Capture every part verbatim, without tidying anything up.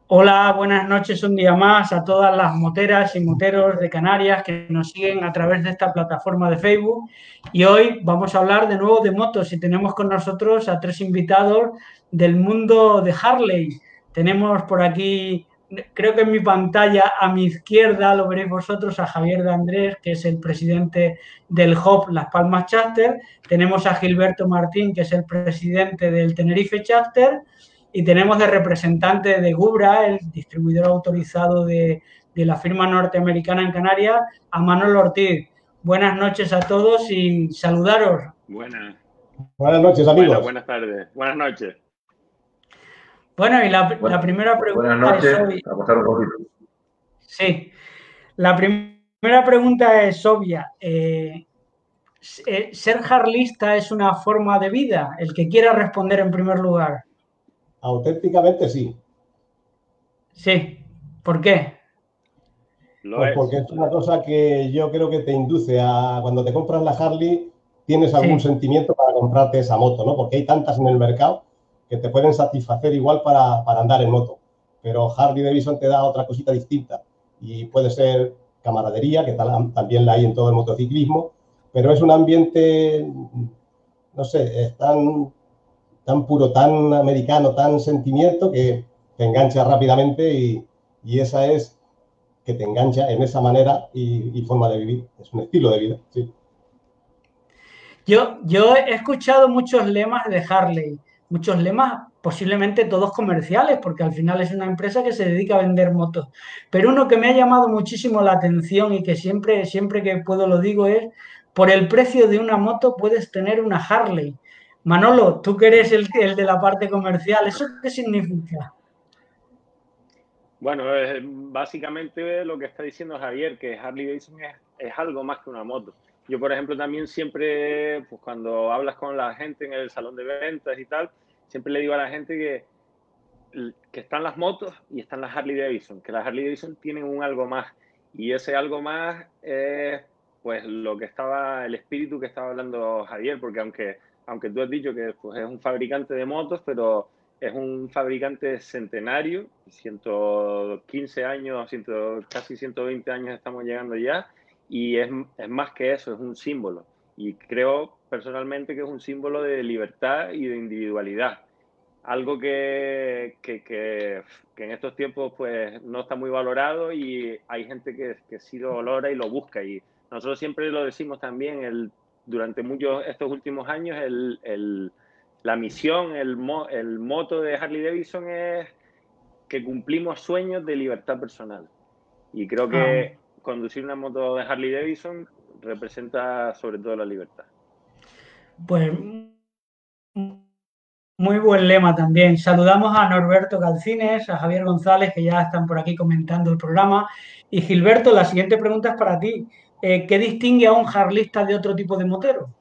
Hola, buenas noches un día más a todas las moteras y moteros de Canarias que nos siguen a través de esta plataforma de Facebook. Y hoy vamos a hablar de nuevo de motos y tenemos con nosotros a tres invitados del mundo de Harley. Tenemos por aquí, creo que en mi pantalla a mi izquierda lo veréis vosotros, a Javier de Andrés, que es el presidente del Hop Las Palmas Chapter. Tenemos a Gilberto Martín, que es el presidente del Tenerife Chapter. Y tenemos de representante de Gubra, el distribuidor autorizado de, de la firma norteamericana en Canarias, a Manolo Ortiz. Buenas noches a todos y saludaros. Buenas. Buenas noches, Bueno, amigos. buenas tardes. Buenas noches. Bueno, y la, la Bueno, primera buenas pregunta es noches, obvia. a pasar un poquito. Sí, la prim primera pregunta es obvia. Eh, ¿Ser harlista es una forma de vida? El que quiera responder en primer lugar. Auténticamente sí. Sí, ¿por qué? Lo Pues es. porque es una cosa que yo creo que te induce a, cuando te compras la Harley, tienes algún Sí. sentimiento para comprarte esa moto, ¿no? Porque hay tantas en el mercado que te pueden satisfacer igual para, para andar en moto. Pero Harley Davidson te da otra cosita distinta. Y puede ser camaradería, que tal, también la hay en todo el motociclismo, pero es un ambiente, no sé, es tan, tan puro, tan americano, tan sentimiento que te engancha rápidamente y, y esa es que te engancha en esa manera y, y forma de vivir. Es un estilo de vida, sí. Yo, yo he escuchado muchos lemas de Harley, muchos lemas posiblemente todos comerciales, porque al final es una empresa que se dedica a vender motos. Pero uno que me ha llamado muchísimo la atención y que siempre, siempre que puedo lo digo es, por el precio de una moto puedes tener una Harley. Manolo, tú que eres el, el de la parte comercial, ¿eso qué significa? Bueno, es básicamente lo que está diciendo Javier, que Harley Davidson es, es algo más que una moto. Yo, por ejemplo, también siempre, pues cuando hablas con la gente en el salón de ventas y tal, siempre le digo a la gente que, que están las motos y están las Harley Davidson, que las Harley Davidson tienen un algo más. Y ese algo más es pues lo que estaba, el espíritu que estaba hablando Javier, porque aunque, aunque tú has dicho que pues, es un fabricante de motos, pero es un fabricante centenario, ciento quince años, ciento, casi ciento veinte años estamos llegando ya, y es, es más que eso, es un símbolo. Y creo personalmente que es un símbolo de libertad y de individualidad. Algo que, que, que, que en estos tiempos pues no está muy valorado y hay gente que, que sí lo valora y lo busca. Y nosotros siempre lo decimos también, el, durante muchos estos últimos años, el, el, la misión, el, mo, el moto de Harley Davidson es que cumplimos sueños de libertad personal. Y creo Ah, que conducir una moto de Harley Davidson representa sobre todo la libertad. pues muy buen lema también. Saludamos a Norberto Calcines, a Javier González, que ya están por aquí comentando el programa. Y Gilberto, la siguiente pregunta es para ti. Eh, ¿qué distingue a un harlista de otro tipo de motero?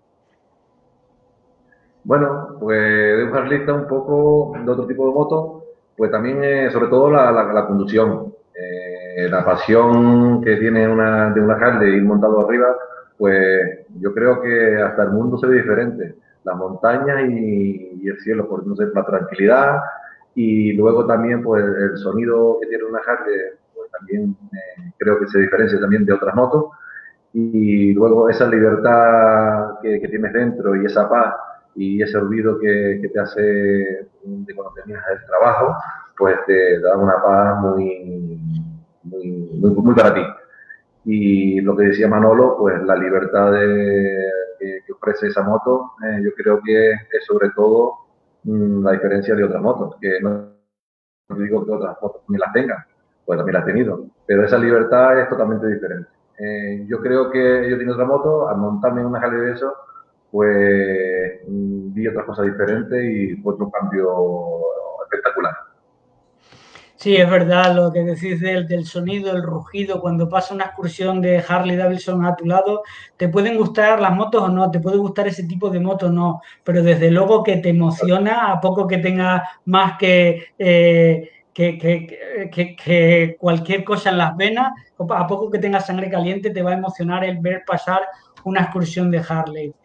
Bueno, pues de un harlista un poco de otro tipo de moto, pues también eh, sobre todo la, la, la conducción, eh, la pasión que tiene una, de una Harley ir montado arriba, pues yo creo que hasta el mundo se ve diferente. Las montañas y, y el cielo, por no sé, la tranquilidad y luego también pues el sonido que tiene una Harley, pues también eh, creo que se diferencia también de otras motos. Y luego esa libertad que, que tienes dentro y esa paz y ese olvido que, que te hace de cuando tenías el trabajo, pues te da una paz muy, muy, muy, muy para ti. Y lo que decía Manolo, pues la libertad de, que, que ofrece esa moto, eh, yo creo que es sobre todo mmm, la diferencia de otras motos, que no, no digo que otras motos ni las tengan, pues también las he tenido, pero esa libertad es totalmente diferente. Eh, yo creo que yo tengo otra moto, al montarme en una Harley de eso, pues mmm, vi otras cosas diferentes y fue otro cambio espectacular. Sí, es verdad lo que decís del, del sonido, el rugido, cuando pasa una excursión de Harley Davidson a tu lado, te pueden gustar las motos o no, te puede gustar ese tipo de moto o no, pero desde luego que te emociona a poco que tenga más que, eh, que, que, que, que cualquier cosa en las venas, a poco que tenga sangre caliente te va a emocionar el ver pasar una excursión de Harley.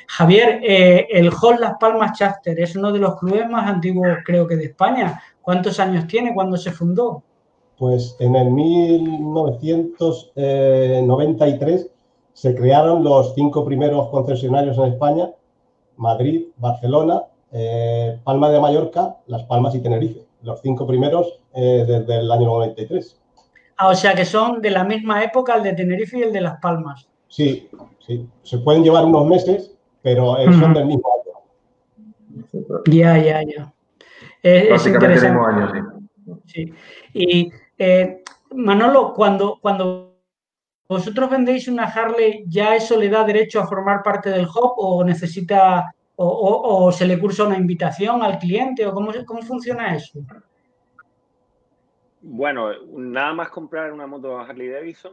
Javier, eh, el Hall Las Palmas Chapter es uno de los clubes más antiguos, creo que de España. ¿Cuántos años tiene? ¿Cuándo se fundó? Pues en el mil novecientos noventa y tres se crearon los cinco primeros concesionarios en España: Madrid, Barcelona, eh, Palma de Mallorca, Las Palmas y Tenerife. Los cinco primeros eh, desde el año noventa y tres. Ah, o sea que son de la misma época el de Tenerife y el de Las Palmas. Sí, sí. Se pueden llevar unos meses, pero eh, son del mismo año. Ya, ya, ya. Es, es Básicamente el interesante. mismo año, sí. Sí. Y eh, Manolo, cuando, cuando vosotros vendéis una Harley, ¿ya eso le da derecho a formar parte del hub o necesita o, o- o se le cursa una invitación al cliente o cómo, cómo funciona eso? Bueno, nada más comprar una moto Harley Davidson,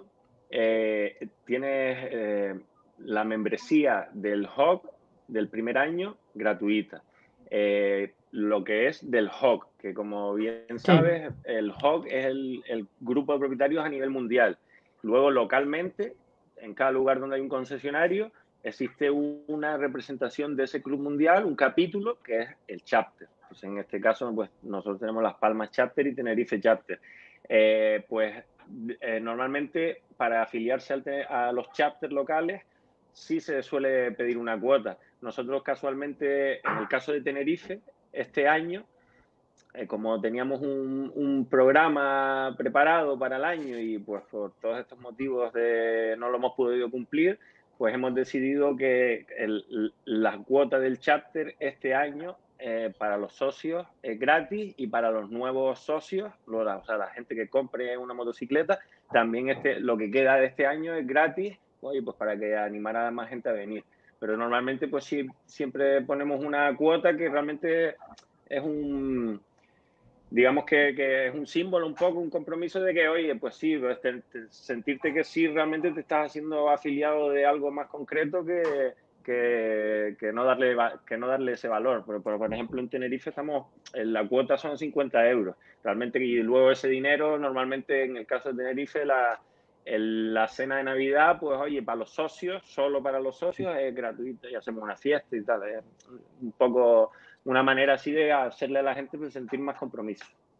eh, tienes eh, la membresía del Hog del primer año gratuita. Eh, lo que es del Hog, que como bien sabes, sí. El Hog es el, el grupo de propietarios a nivel mundial. Luego, localmente, en cada lugar donde hay un concesionario, existe una representación de ese club mundial, un capítulo, que es el chapter. Pues en este caso, pues nosotros tenemos Las Palmas Chapter y Tenerife Chapter. Eh, pues eh, normalmente para afiliarse al a los chapters locales sí se suele pedir una cuota. Nosotros casualmente, en el caso de Tenerife, este año, eh, como teníamos un, un programa preparado para el año y pues por todos estos motivos de no lo hemos podido cumplir, pues hemos decidido que el, la cuota del chapter este año eh, para los socios es gratis y para los nuevos socios, o sea, la gente que compre una motocicleta, también este, lo que queda de este año es gratis, oye, pues para que animara a más gente a venir. Pero normalmente pues sí, siempre ponemos una cuota que realmente es un... digamos que, que es un símbolo, un poco, un compromiso de que, oye, pues sí, pues te, te, sentirte que sí realmente te estás haciendo afiliado de algo más concreto que, que, que, no, darle, que no darle ese valor. Pero, por, por ejemplo, en Tenerife estamos, en la cuota son cincuenta euros. Realmente, y luego ese dinero, normalmente en el caso de Tenerife, la, el, la cena de Navidad, pues oye, para los socios, solo para los socios, es gratuita y hacemos una fiesta y tal. Es un poco... una manera así de hacerle a la gente sentir más compromiso.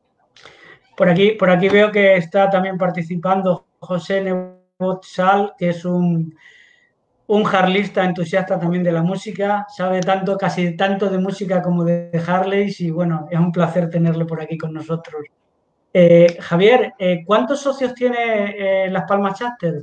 Por aquí, por aquí veo que está también participando José Nebot Sal, que es un, un harlista entusiasta también de la música, sabe tanto, casi tanto de música como de Harleys y bueno, es un placer tenerle por aquí con nosotros. Eh, Javier, eh, ¿cuántos socios tiene eh, Las Palmas Chapter?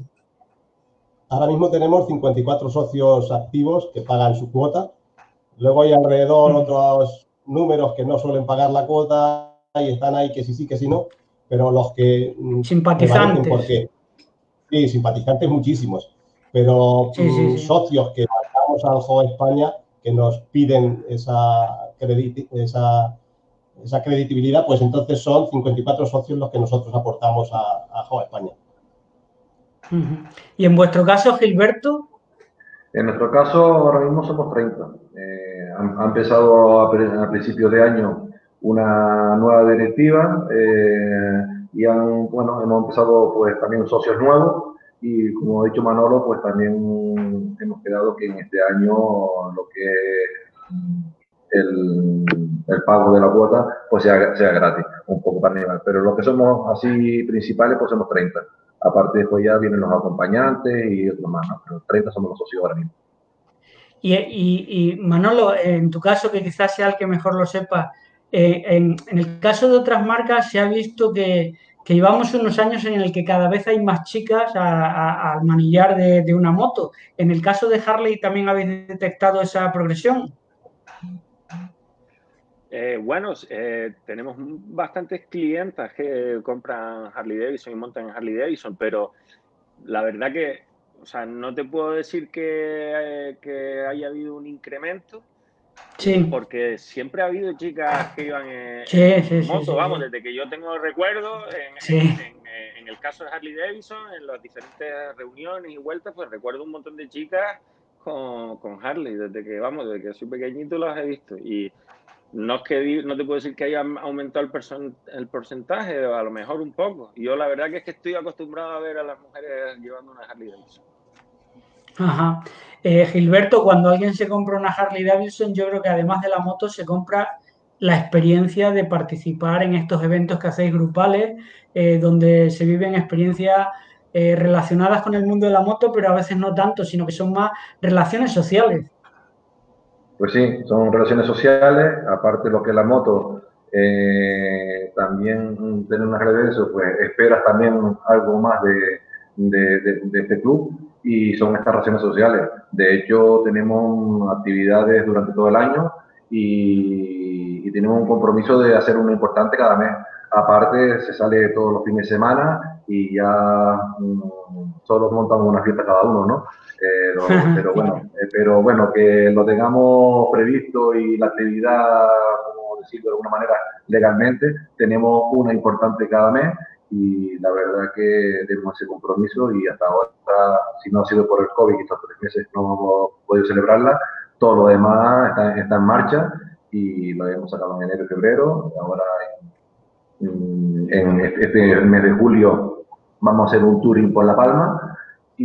Ahora mismo tenemos cincuenta y cuatro socios activos que pagan su cuota. Luego hay alrededor mm. otros números que no suelen pagar la cuota y están ahí que sí, sí, que sí, no. Pero los que simpatizantes. Porque, sí, simpatizantes muchísimos. Pero sí, sí, sí. socios que mandamos al J O España que nos piden esa, credit esa, esa creditibilidad, pues entonces son cincuenta y cuatro socios los que nosotros aportamos a, a J O España. Uh-huh. ¿Y en vuestro caso, Gilberto? En nuestro caso, ahora mismo somos treinta. Eh, ha, ha empezado a, a principios de año una nueva directiva eh, y han, bueno, hemos empezado pues también socios nuevos y como ha dicho Manolo, pues también hemos quedado que en este año lo que es el, el pago de la cuota pues sea, sea gratis, un poco para nivel. Pero lo que somos así principales pues somos treinta. Aparte después ya vienen los acompañantes y otros más, ¿no? Pero treinta somos los socios ahora mismo. Y, y, y Manolo, en tu caso, que quizás sea el que mejor lo sepa, eh, en, en el caso de otras marcas se ha visto que, que llevamos unos años en el que cada vez hay más chicas al manillar de, de una moto. ¿En el caso de Harley también habéis detectado esa progresión? Eh, bueno, eh, tenemos bastantes clientas que compran Harley Davidson y montan en Harley Davidson, pero la verdad que, o sea, no te puedo decir que, eh, que haya habido un incremento, sí. porque siempre ha habido chicas que iban en, sí, en sí, moto, sí, sí, vamos, sí. desde que yo tengo recuerdo, en, sí. en, en, en el caso de Harley Davidson, en las diferentes reuniones y vueltas, pues recuerdo un montón de chicas con, con Harley, desde que, vamos, desde que soy pequeñito las he visto. Y no es que no te puedo decir que haya aumentado el, person, el porcentaje, a lo mejor un poco. Yo la verdad que es que estoy acostumbrado a ver a las mujeres llevando una Harley Davidson. Ajá. Eh, Gilberto, cuando alguien se compra una Harley Davidson, yo creo que además de la moto se compra la experiencia de participar en estos eventos que hacéis grupales, eh, donde se viven experiencias eh, relacionadas con el mundo de la moto, pero a veces no tanto, sino que son más relaciones sociales. Pues sí, son relaciones sociales, aparte de lo que es la moto, eh, también tener una red de eso, pues esperas también algo más de, de, de, de este club y son estas relaciones sociales. De hecho, tenemos actividades durante todo el año y, y tenemos un compromiso de hacer una importante cada mes. Aparte, se sale todos los fines de semana y ya mmm, solo montamos una fiesta cada uno, ¿no? Pero, pero bueno, eh, pero bueno, que lo tengamos previsto y la actividad, como decirlo de alguna manera, legalmente, tenemos una importante cada mes y la verdad que tenemos ese compromiso y hasta ahora, si no ha sido por el COVID, que estos tres meses no hemos podido celebrarla, todo lo demás está, está en marcha y lo hemos sacado en enero y febrero. Ahora en, en este mes de julio vamos a hacer un touring por La Palma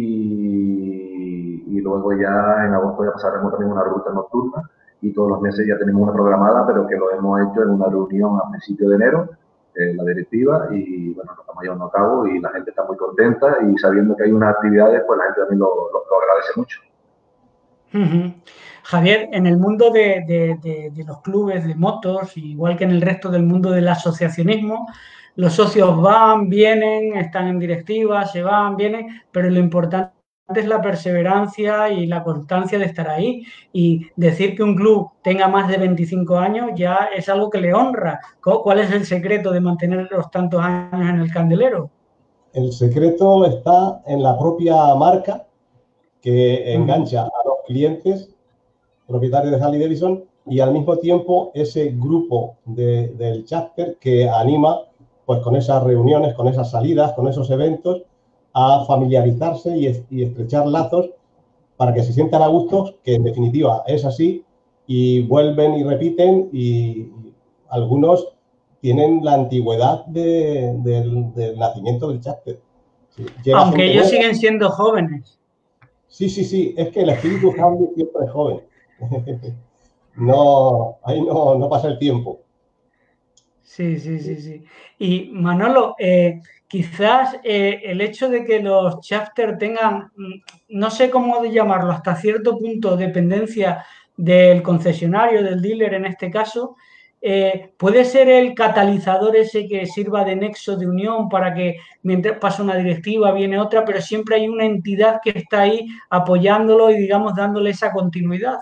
y, y luego ya en agosto ya pasaremos también una ruta nocturna y todos los meses ya tenemos una programada, pero que lo hemos hecho en una reunión a principios de enero, eh, la directiva, y bueno, lo estamos llevando a cabo y la gente está muy contenta y sabiendo que hay unas actividades, pues la gente también lo, lo, lo agradece mucho. Uh-huh. Javier, en el mundo de, de, de, de los clubes de motos, igual que en el resto del mundo del asociacionismo, los socios van, vienen, están en directiva, se van, vienen, pero lo importante es la perseverancia y la constancia de estar ahí. Y decir que un club tenga más de veinticinco años ya es algo que le honra. ¿Cuál es el secreto de mantener los tantos años en el candelero? El secreto está en la propia marca que engancha uh-huh. a los clientes propietarios de Harley Davidson y al mismo tiempo ese grupo de, del chapter que anima pues con esas reuniones, con esas salidas, con esos eventos a familiarizarse y, y estrechar lazos para que se sientan a gusto, que en definitiva es así, y vuelven y repiten y algunos tienen la antigüedad de, de, del nacimiento del chapter. Sí, aunque ellos nueva. siguen siendo jóvenes. Sí, sí, sí, es que el espíritu Harley siempre es joven. No, ahí no, no pasa el tiempo. Sí, sí, sí, sí. Y Manolo, eh, quizás eh, el hecho de que los chapter tengan, no sé cómo llamarlo, hasta cierto punto dependencia del concesionario, del dealer en este caso, eh, puede ser el catalizador ese que sirva de nexo de unión para que mientras pasa una directiva viene otra, pero siempre hay una entidad que está ahí apoyándolo y digamos dándole esa continuidad.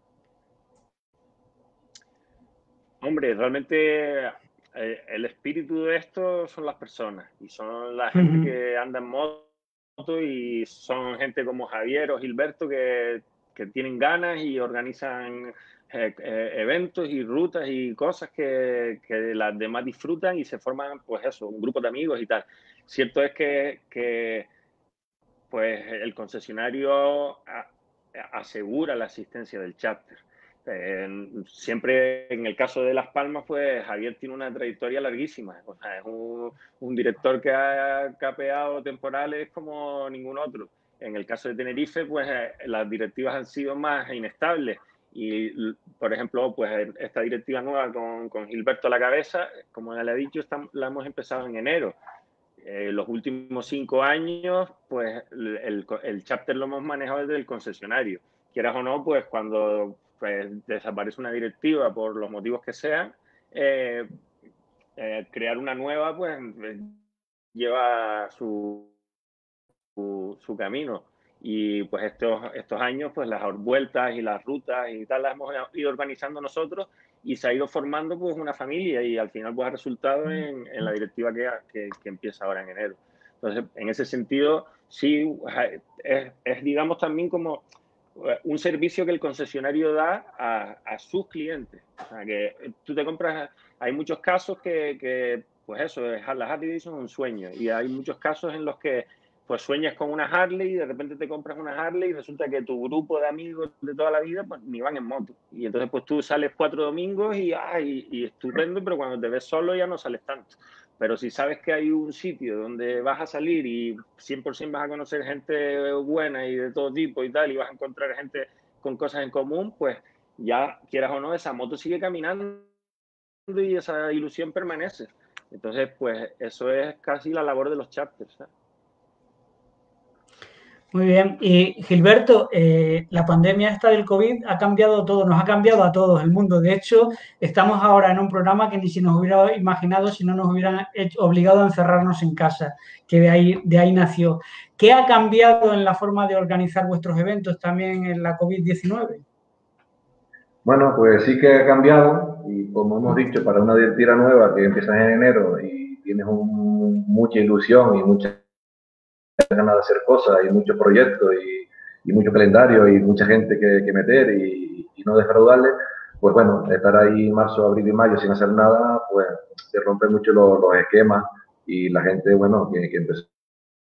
Hombre, realmente eh, el espíritu de esto son las personas y son la gente uh-huh. que anda en moto y son gente como Javier o Gilberto que, que tienen ganas y organizan eh, eh, eventos y rutas y cosas que, que las demás disfrutan y se forman, pues eso, un grupo de amigos y tal. Cierto es que, que pues el concesionario a, asegura la asistencia del chapter. Eh, siempre en el caso de Las Palmas, pues Javier tiene una trayectoria larguísima. O sea, es un, un director que ha capeado temporales como ningún otro. En el caso de Tenerife, pues eh, las directivas han sido más inestables. Y, por ejemplo, pues esta directiva nueva con, con Gilberto a la cabeza, como ya le he dicho, está, la hemos empezado en enero. Eh, los últimos cinco años, pues el, el chapter lo hemos manejado desde el concesionario. Quieras o no, pues cuando pues, desaparece una directiva por los motivos que sean, eh, eh, crear una nueva, pues lleva su, su, su camino. Y pues estos, estos años, pues las vueltas y las rutas y tal las hemos ido organizando nosotros y se ha ido formando pues una familia y al final pues ha resultado en, en la directiva que, que, que empieza ahora en enero. Entonces, en ese sentido, sí, es, es digamos también como un servicio que el concesionario da a, a sus clientes. O sea, que tú te compras, hay muchos casos que, que pues eso, las Harley Davidson es un sueño y hay muchos casos en los que pues sueñas con una Harley y de repente te compras una Harley y resulta que tu grupo de amigos de toda la vida pues ni van en moto. Y entonces pues tú sales cuatro domingos y, ay, y estupendo, pero cuando te ves solo ya no sales tanto. Pero si sabes que hay un sitio donde vas a salir y cien por ciento vas a conocer gente buena y de todo tipo y tal, y vas a encontrar gente con cosas en común, pues ya, quieras o no, esa moto sigue caminando y esa ilusión permanece. Entonces, pues eso es casi la labor de los charters, ¿sabes? Muy bien. Y Gilberto, eh, la pandemia esta del COVID ha cambiado todo, nos ha cambiado a todos el mundo. De hecho, estamos ahora en un programa que ni si nos hubiera imaginado si no nos hubieran hecho, obligado a encerrarnos en casa, que de ahí, de ahí nació. ¿Qué ha cambiado en la forma de organizar vuestros eventos también en la COVID diecinueve? Bueno, pues sí que ha cambiado y como hemos dicho, para una tira nueva que empieza en enero y tienes un, mucha ilusión y mucha ganas de hacer cosas y muchos proyectos y, y mucho calendario y mucha gente que, que meter y, y no defraudarle, pues bueno, estar ahí marzo, abril y mayo sin hacer nada, pues te rompe mucho los, los esquemas y la gente, bueno, que, que empezó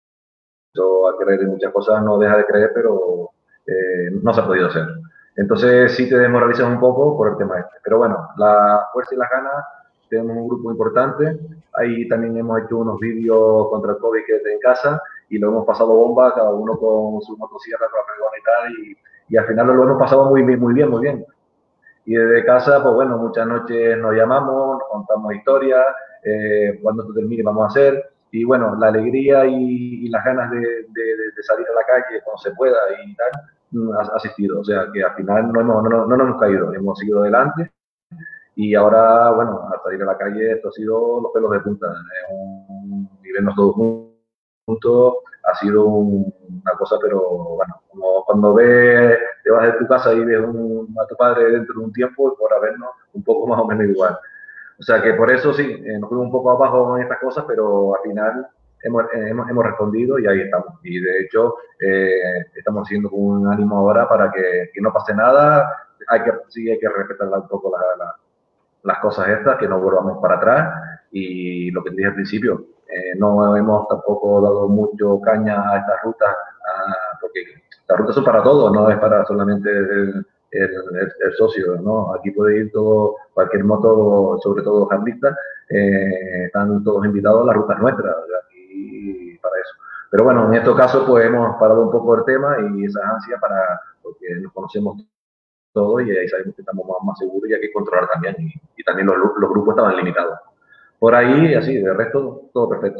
a creer en muchas cosas, no deja de creer, pero eh, no se ha podido hacer. Entonces sí te desmoralizas un poco por el tema este. Pero bueno, la fuerza y las ganas, tenemos un grupo importante. Ahí también hemos hecho unos vídeos contra el COVID que esté en casa y lo hemos pasado bomba, cada uno con su motosierra, con la fregona y tal. Y, y al final lo hemos pasado muy bien, muy bien, muy bien. Y desde casa, pues bueno, muchas noches nos llamamos, nos contamos historias, eh, cuando esto termine vamos a hacer. Y bueno, la alegría y, y las ganas de, de, de salir a la calle cuando se pueda y tal, ha asistido. O sea, que al final no, hemos, no, no, no nos hemos caído, hemos seguido adelante. Y ahora, bueno, al salir a la calle, esto ha sido los pelos de punta. Eh, un, y vernos todos juntos ha sido un, una cosa, pero bueno, como cuando ves, te vas de tu casa y ves un, a tu padre dentro de un tiempo, y por vernos un poco más o menos igual. O sea que por eso sí, eh, nos fuimos un poco abajo en estas cosas, pero al final hemos, eh, hemos, hemos respondido y ahí estamos. Y de hecho, eh, estamos haciendo un ánimo ahora para que, que no pase nada. Hay que, sí hay que respetar un poco la, la, las cosas estas, que no volvamos para atrás. Y lo que te dije al principio, eh, no hemos tampoco dado mucho caña a estas rutas, a, porque las rutas son para todos, no es para solamente el, el, el, el socio, ¿no? Aquí puede ir todo, cualquier moto, sobre todo harlistas, eh, están todos invitados a las rutas nuestras, aquí para eso. Pero bueno, en estos casos pues hemos parado un poco el tema y esa ansia para, porque nos conocemos todos y ahí sabemos que estamos más, más seguros y hay que controlar también, y, y también los, los grupos estaban limitados. Por ahí, así, de resto, todo perfecto.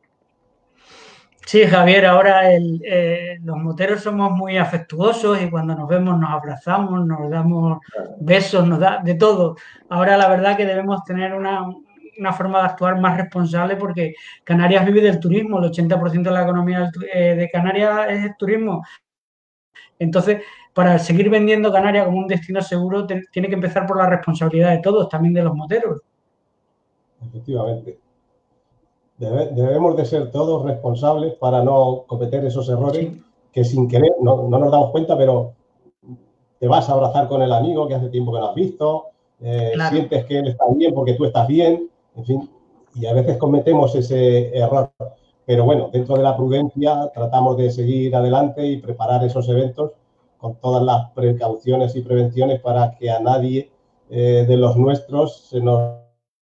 Sí, Javier, ahora el, eh, los moteros somos muy afectuosos y cuando nos vemos nos abrazamos, nos damos besos, nos da de todo. Ahora la verdad que debemos tener una, una forma de actuar más responsable porque Canarias vive del turismo, el ochenta por ciento de la economía de Canarias es el turismo. Entonces, para seguir vendiendo Canarias como un destino seguro, te, tiene que empezar por la responsabilidad de todos, también de los moteros. Efectivamente. Debe, debemos de ser todos responsables para no cometer esos errores, sí, que sin querer, no, no nos damos cuenta, pero te vas a abrazar con el amigo que hace tiempo que no has visto, eh, claro, sientes que él está bien porque tú estás bien, en fin, y a veces cometemos ese error. Pero bueno, dentro de la prudencia tratamos de seguir adelante y preparar esos eventos con todas las precauciones y prevenciones para que a nadie eh, de los nuestros se nos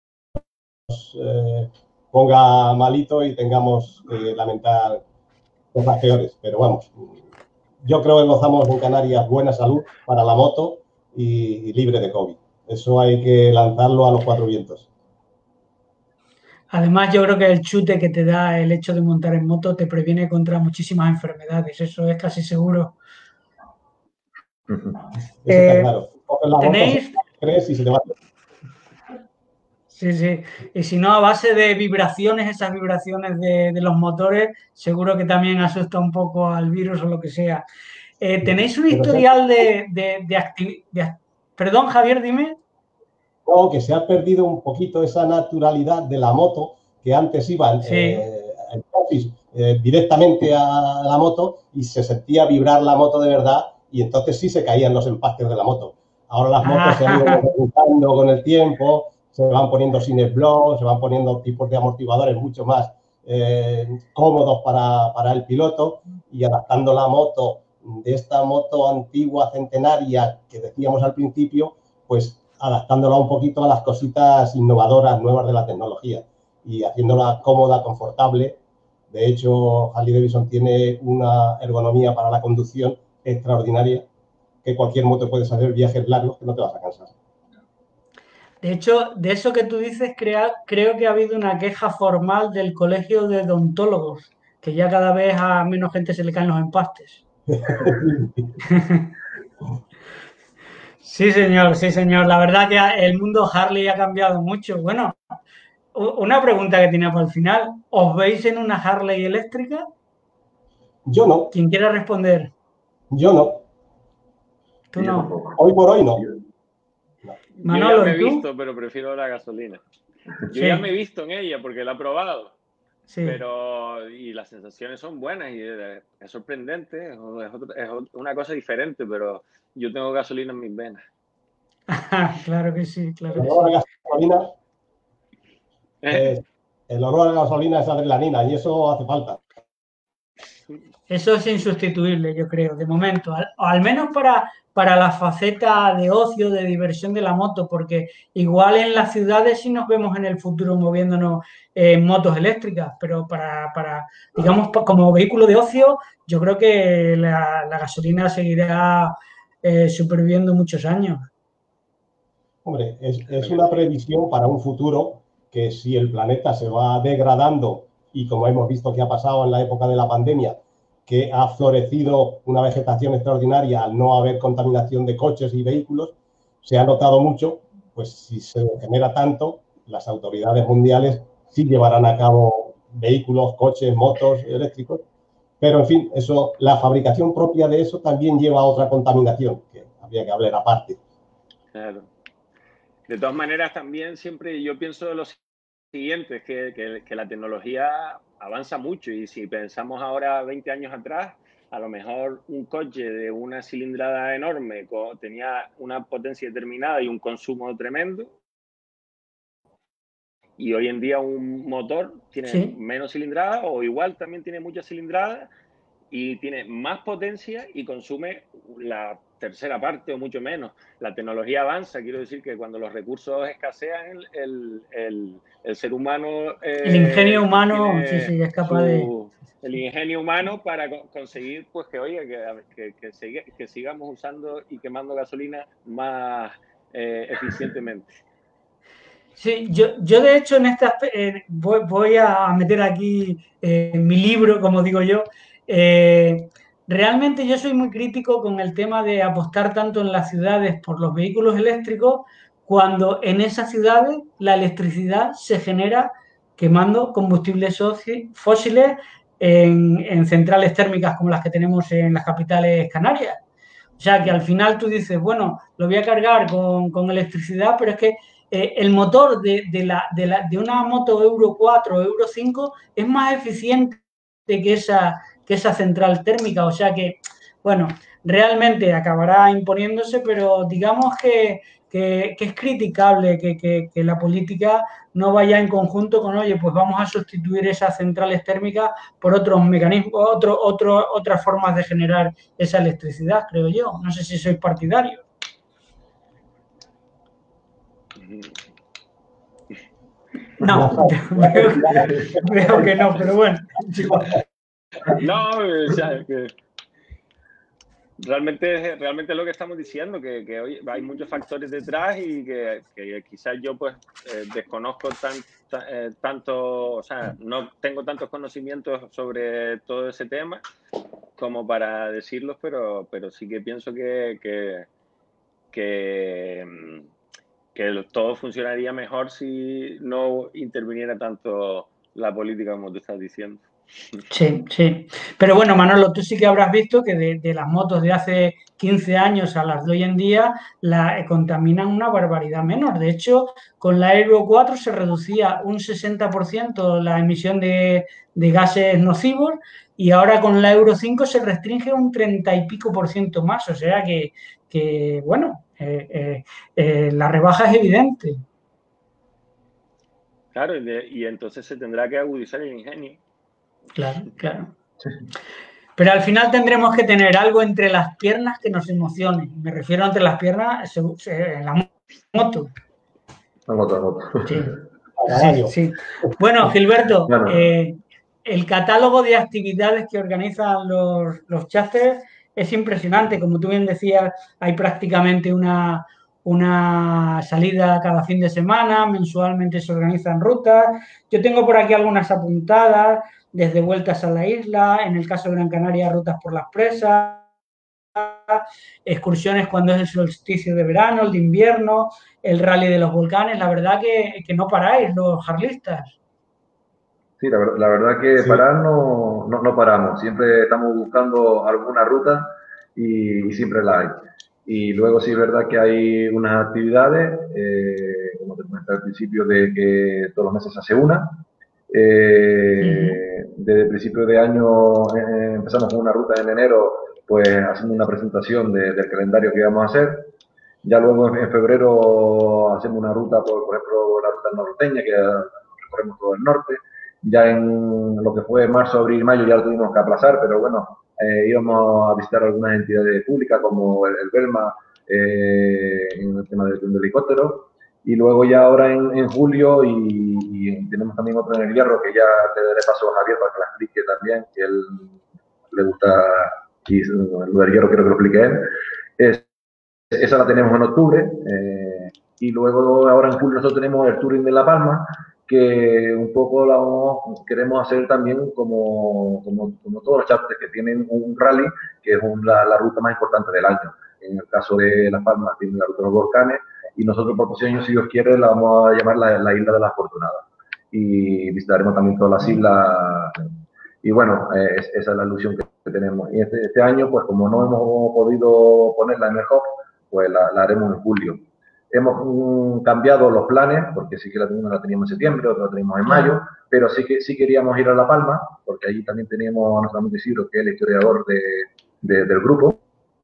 eh, ponga malito y tengamos que lamentar cosas peores. Pero vamos, yo creo que gozamos en Canarias buena salud para la moto y, y libre de COVID. Eso hay que lanzarlo a los cuatro vientos. Además, yo creo que el chute que te da el hecho de montar en moto te previene contra muchísimas enfermedades, eso es casi seguro. Eso está eh, claro. La ¿Tenéis? Moto, crees y se te va. Sí, sí. Y si no, a base de vibraciones, esas vibraciones de, de los motores, seguro que también asusta un poco al virus o lo que sea. Eh, ¿Tenéis un historial de, de, de actividad? Perdón, Javier, dime. No, que se ha perdido un poquito esa naturalidad de la moto, que antes iban sí. eh, eh, directamente a la moto y se sentía vibrar la moto de verdad y entonces sí se caían los empastes de la moto. Ahora las motos ah. se han ido reduciendo con el tiempo, se van poniendo sin block, se van poniendo tipos de amortiguadores mucho más eh, cómodos para, para el piloto y adaptando la moto de esta moto antigua, centenaria, que decíamos al principio, pues adaptándola un poquito a las cositas innovadoras, nuevas de la tecnología y haciéndola cómoda, confortable. De hecho, Harley Davidson tiene una ergonomía para la conducción extraordinaria, que cualquier moto puedes hacer viajes largos que no te vas a cansar. De hecho, de eso que tú dices, crea, creo que ha habido una queja formal del Colegio de Odontólogos, que ya cada vez a menos gente se le caen los empastes. Sí, señor, sí, señor. La verdad que el mundo Harley ha cambiado mucho. Bueno, una pregunta que tenía para el final. ¿Os veis en una Harley eléctrica? Yo no. ¿Quién quiera responder? Yo no. ¿Tú no? Hoy por hoy no. Manolo, yo ya me he ¿y tú? visto, pero prefiero la gasolina. Yo Sí. ya me he visto en ella porque la he probado. Sí. Pero, y las sensaciones son buenas y es, es sorprendente, es, otro, es una cosa diferente, pero yo tengo gasolina en mis venas. Claro que sí, claro El que olor a sí. gasolina, ¿Eh? es, el olor a gasolina es adrenalina y eso hace falta. Eso es insustituible, yo creo, de momento. Al, o al menos para, para la faceta de ocio, de diversión de la moto, porque igual en las ciudades sí nos vemos en el futuro moviéndonos en motos eléctricas, pero para, para digamos, pa- como vehículo de ocio, yo creo que la, la gasolina seguirá eh, superviviendo muchos años. Hombre, es, es una previsión para un futuro que si el planeta se va degradando y como hemos visto que ha pasado en la época de la pandemia, que ha florecido una vegetación extraordinaria al no haber contaminación de coches y vehículos, se ha notado mucho, pues si se genera tanto, las autoridades mundiales sí llevarán a cabo vehículos, coches, motos eléctricos, pero en fin, eso, la fabricación propia de eso también lleva a otra contaminación, que habría que hablar aparte. Claro. De todas maneras, también siempre yo pienso de lo siguiente, que, que, que la tecnología avanza mucho y si pensamos ahora veinte años atrás, a lo mejor un coche de una cilindrada enorme tenía una potencia determinada y un consumo tremendo y hoy en día un motor tiene Sí. menos cilindrada o igual también tiene muchas cilindradas y tiene más potencia y consume la tercera parte o mucho menos. La tecnología avanza, quiero decir que cuando los recursos escasean, el, el, el, el ser humano... Eh, El ingenio humano, sí, sí, es capaz su, de... el ingenio humano para conseguir, pues que, oye, que, que, que, siga, que sigamos usando y quemando gasolina más eh, eficientemente. Sí, yo, yo de hecho en esta eh, voy, voy a meter aquí eh, mi libro, como digo yo. Eh, realmente yo soy muy crítico con el tema de apostar tanto en las ciudades por los vehículos eléctricos cuando en esas ciudades la electricidad se genera quemando combustibles fósiles en, en centrales térmicas como las que tenemos en las capitales canarias. O sea que al final tú dices, bueno, lo voy a cargar con, con electricidad, pero es que eh, el motor de, de, la, de, la, de una moto Euro cuatro o Euro cinco es más eficiente que esa, que esa central térmica. O sea que, bueno, realmente acabará imponiéndose, pero digamos que, que, que es criticable que, que, que la política no vaya en conjunto con, oye, pues vamos a sustituir esas centrales térmicas por otros mecanismos, otro, otro, otras formas de generar esa electricidad, creo yo. No sé si sois partidario. No, veo, veo que no, pero bueno. No, o sea, que realmente, realmente es lo que estamos diciendo, que, que hoy hay muchos factores detrás y que, que quizás yo pues eh, desconozco tan, tan, eh, tanto, o sea, no tengo tantos conocimientos sobre todo ese tema como para decirlos, pero, pero sí que pienso que, que, que, que todo funcionaría mejor si no interviniera tanto la política como tú estás diciendo. Sí, sí. Pero bueno, Manolo, tú sí que habrás visto que de, de las motos de hace quince años a las de hoy en día la, eh, contaminan una barbaridad menor. De hecho, con la Euro cuatro se reducía un sesenta por ciento la emisión de, de gases nocivos y ahora con la Euro cinco se restringe un treinta y pico por ciento más. O sea que, que bueno, eh, eh, eh, la rebaja es evidente. Claro, y, de, y entonces se tendrá que agudizar el ingenio. Claro, claro. Pero al final tendremos que tener algo entre las piernas que nos emocione. Me refiero entre las piernas en la moto. La moto, la moto. Sí, sí, sí. Bueno, Gilberto, bueno. Eh, el catálogo de actividades que organizan los, los chasters es impresionante. Como tú bien decías, hay prácticamente una, una salida cada fin de semana, mensualmente se organizan rutas. Yo tengo por aquí algunas apuntadas, desde vueltas a la isla, en el caso de Gran Canaria, rutas por las presas, excursiones cuando es el solsticio de verano, el de invierno, el rally de los volcanes. La verdad que, que no paráis los jarlistas. Sí, la, la verdad que sí. Parar no, no, no paramos, siempre estamos buscando alguna ruta y, y siempre la hay. Y luego sí es verdad que hay unas actividades, eh, como te comenté al principio, de que todos los meses se hace una. Eh, uh-huh. Desde el principio de año eh, empezamos con una ruta en enero, pues hacemos una presentación de, del calendario que íbamos a hacer. Ya luego en, en febrero hacemos una ruta, por, por ejemplo, la ruta norteña, que recorremos todo el norte. Ya en lo que fue marzo, abril, mayo ya lo tuvimos que aplazar, pero bueno, eh, íbamos a visitar algunas entidades públicas como el, el Belma, eh, en el tema del, del helicóptero. Y luego ya ahora en, en julio y, y tenemos también otro en el Hierro, que ya te daré paso a Javier para que la explique también, que él le gusta, y lo del Hierro quiero que lo explique él. Es, esa la tenemos en octubre, eh, y luego ahora en julio nosotros tenemos el Touring de La Palma, que un poco lo queremos hacer también como, como, como todos los chapters que tienen un rally, que es un, la, la ruta más importante del año. En el caso de Las Palmas tiene la ruta de los volcanes, y nosotros por próximo año, si Dios quiere, la vamos a llamar la, la Isla de las Afortunadas. Y visitaremos también todas las islas. Y bueno, eh, esa es la ilusión que, que tenemos. Y este, este año, pues como no hemos podido ponerla en el hub, pues la, la haremos en julio. Hemos um, cambiado los planes, porque sí que la, una la teníamos en septiembre, otra la teníamos en mayo, pero sí que sí queríamos ir a La Palma, porque allí también teníamos a nuestro amigo Isidro, que es el historiador de, de, del grupo.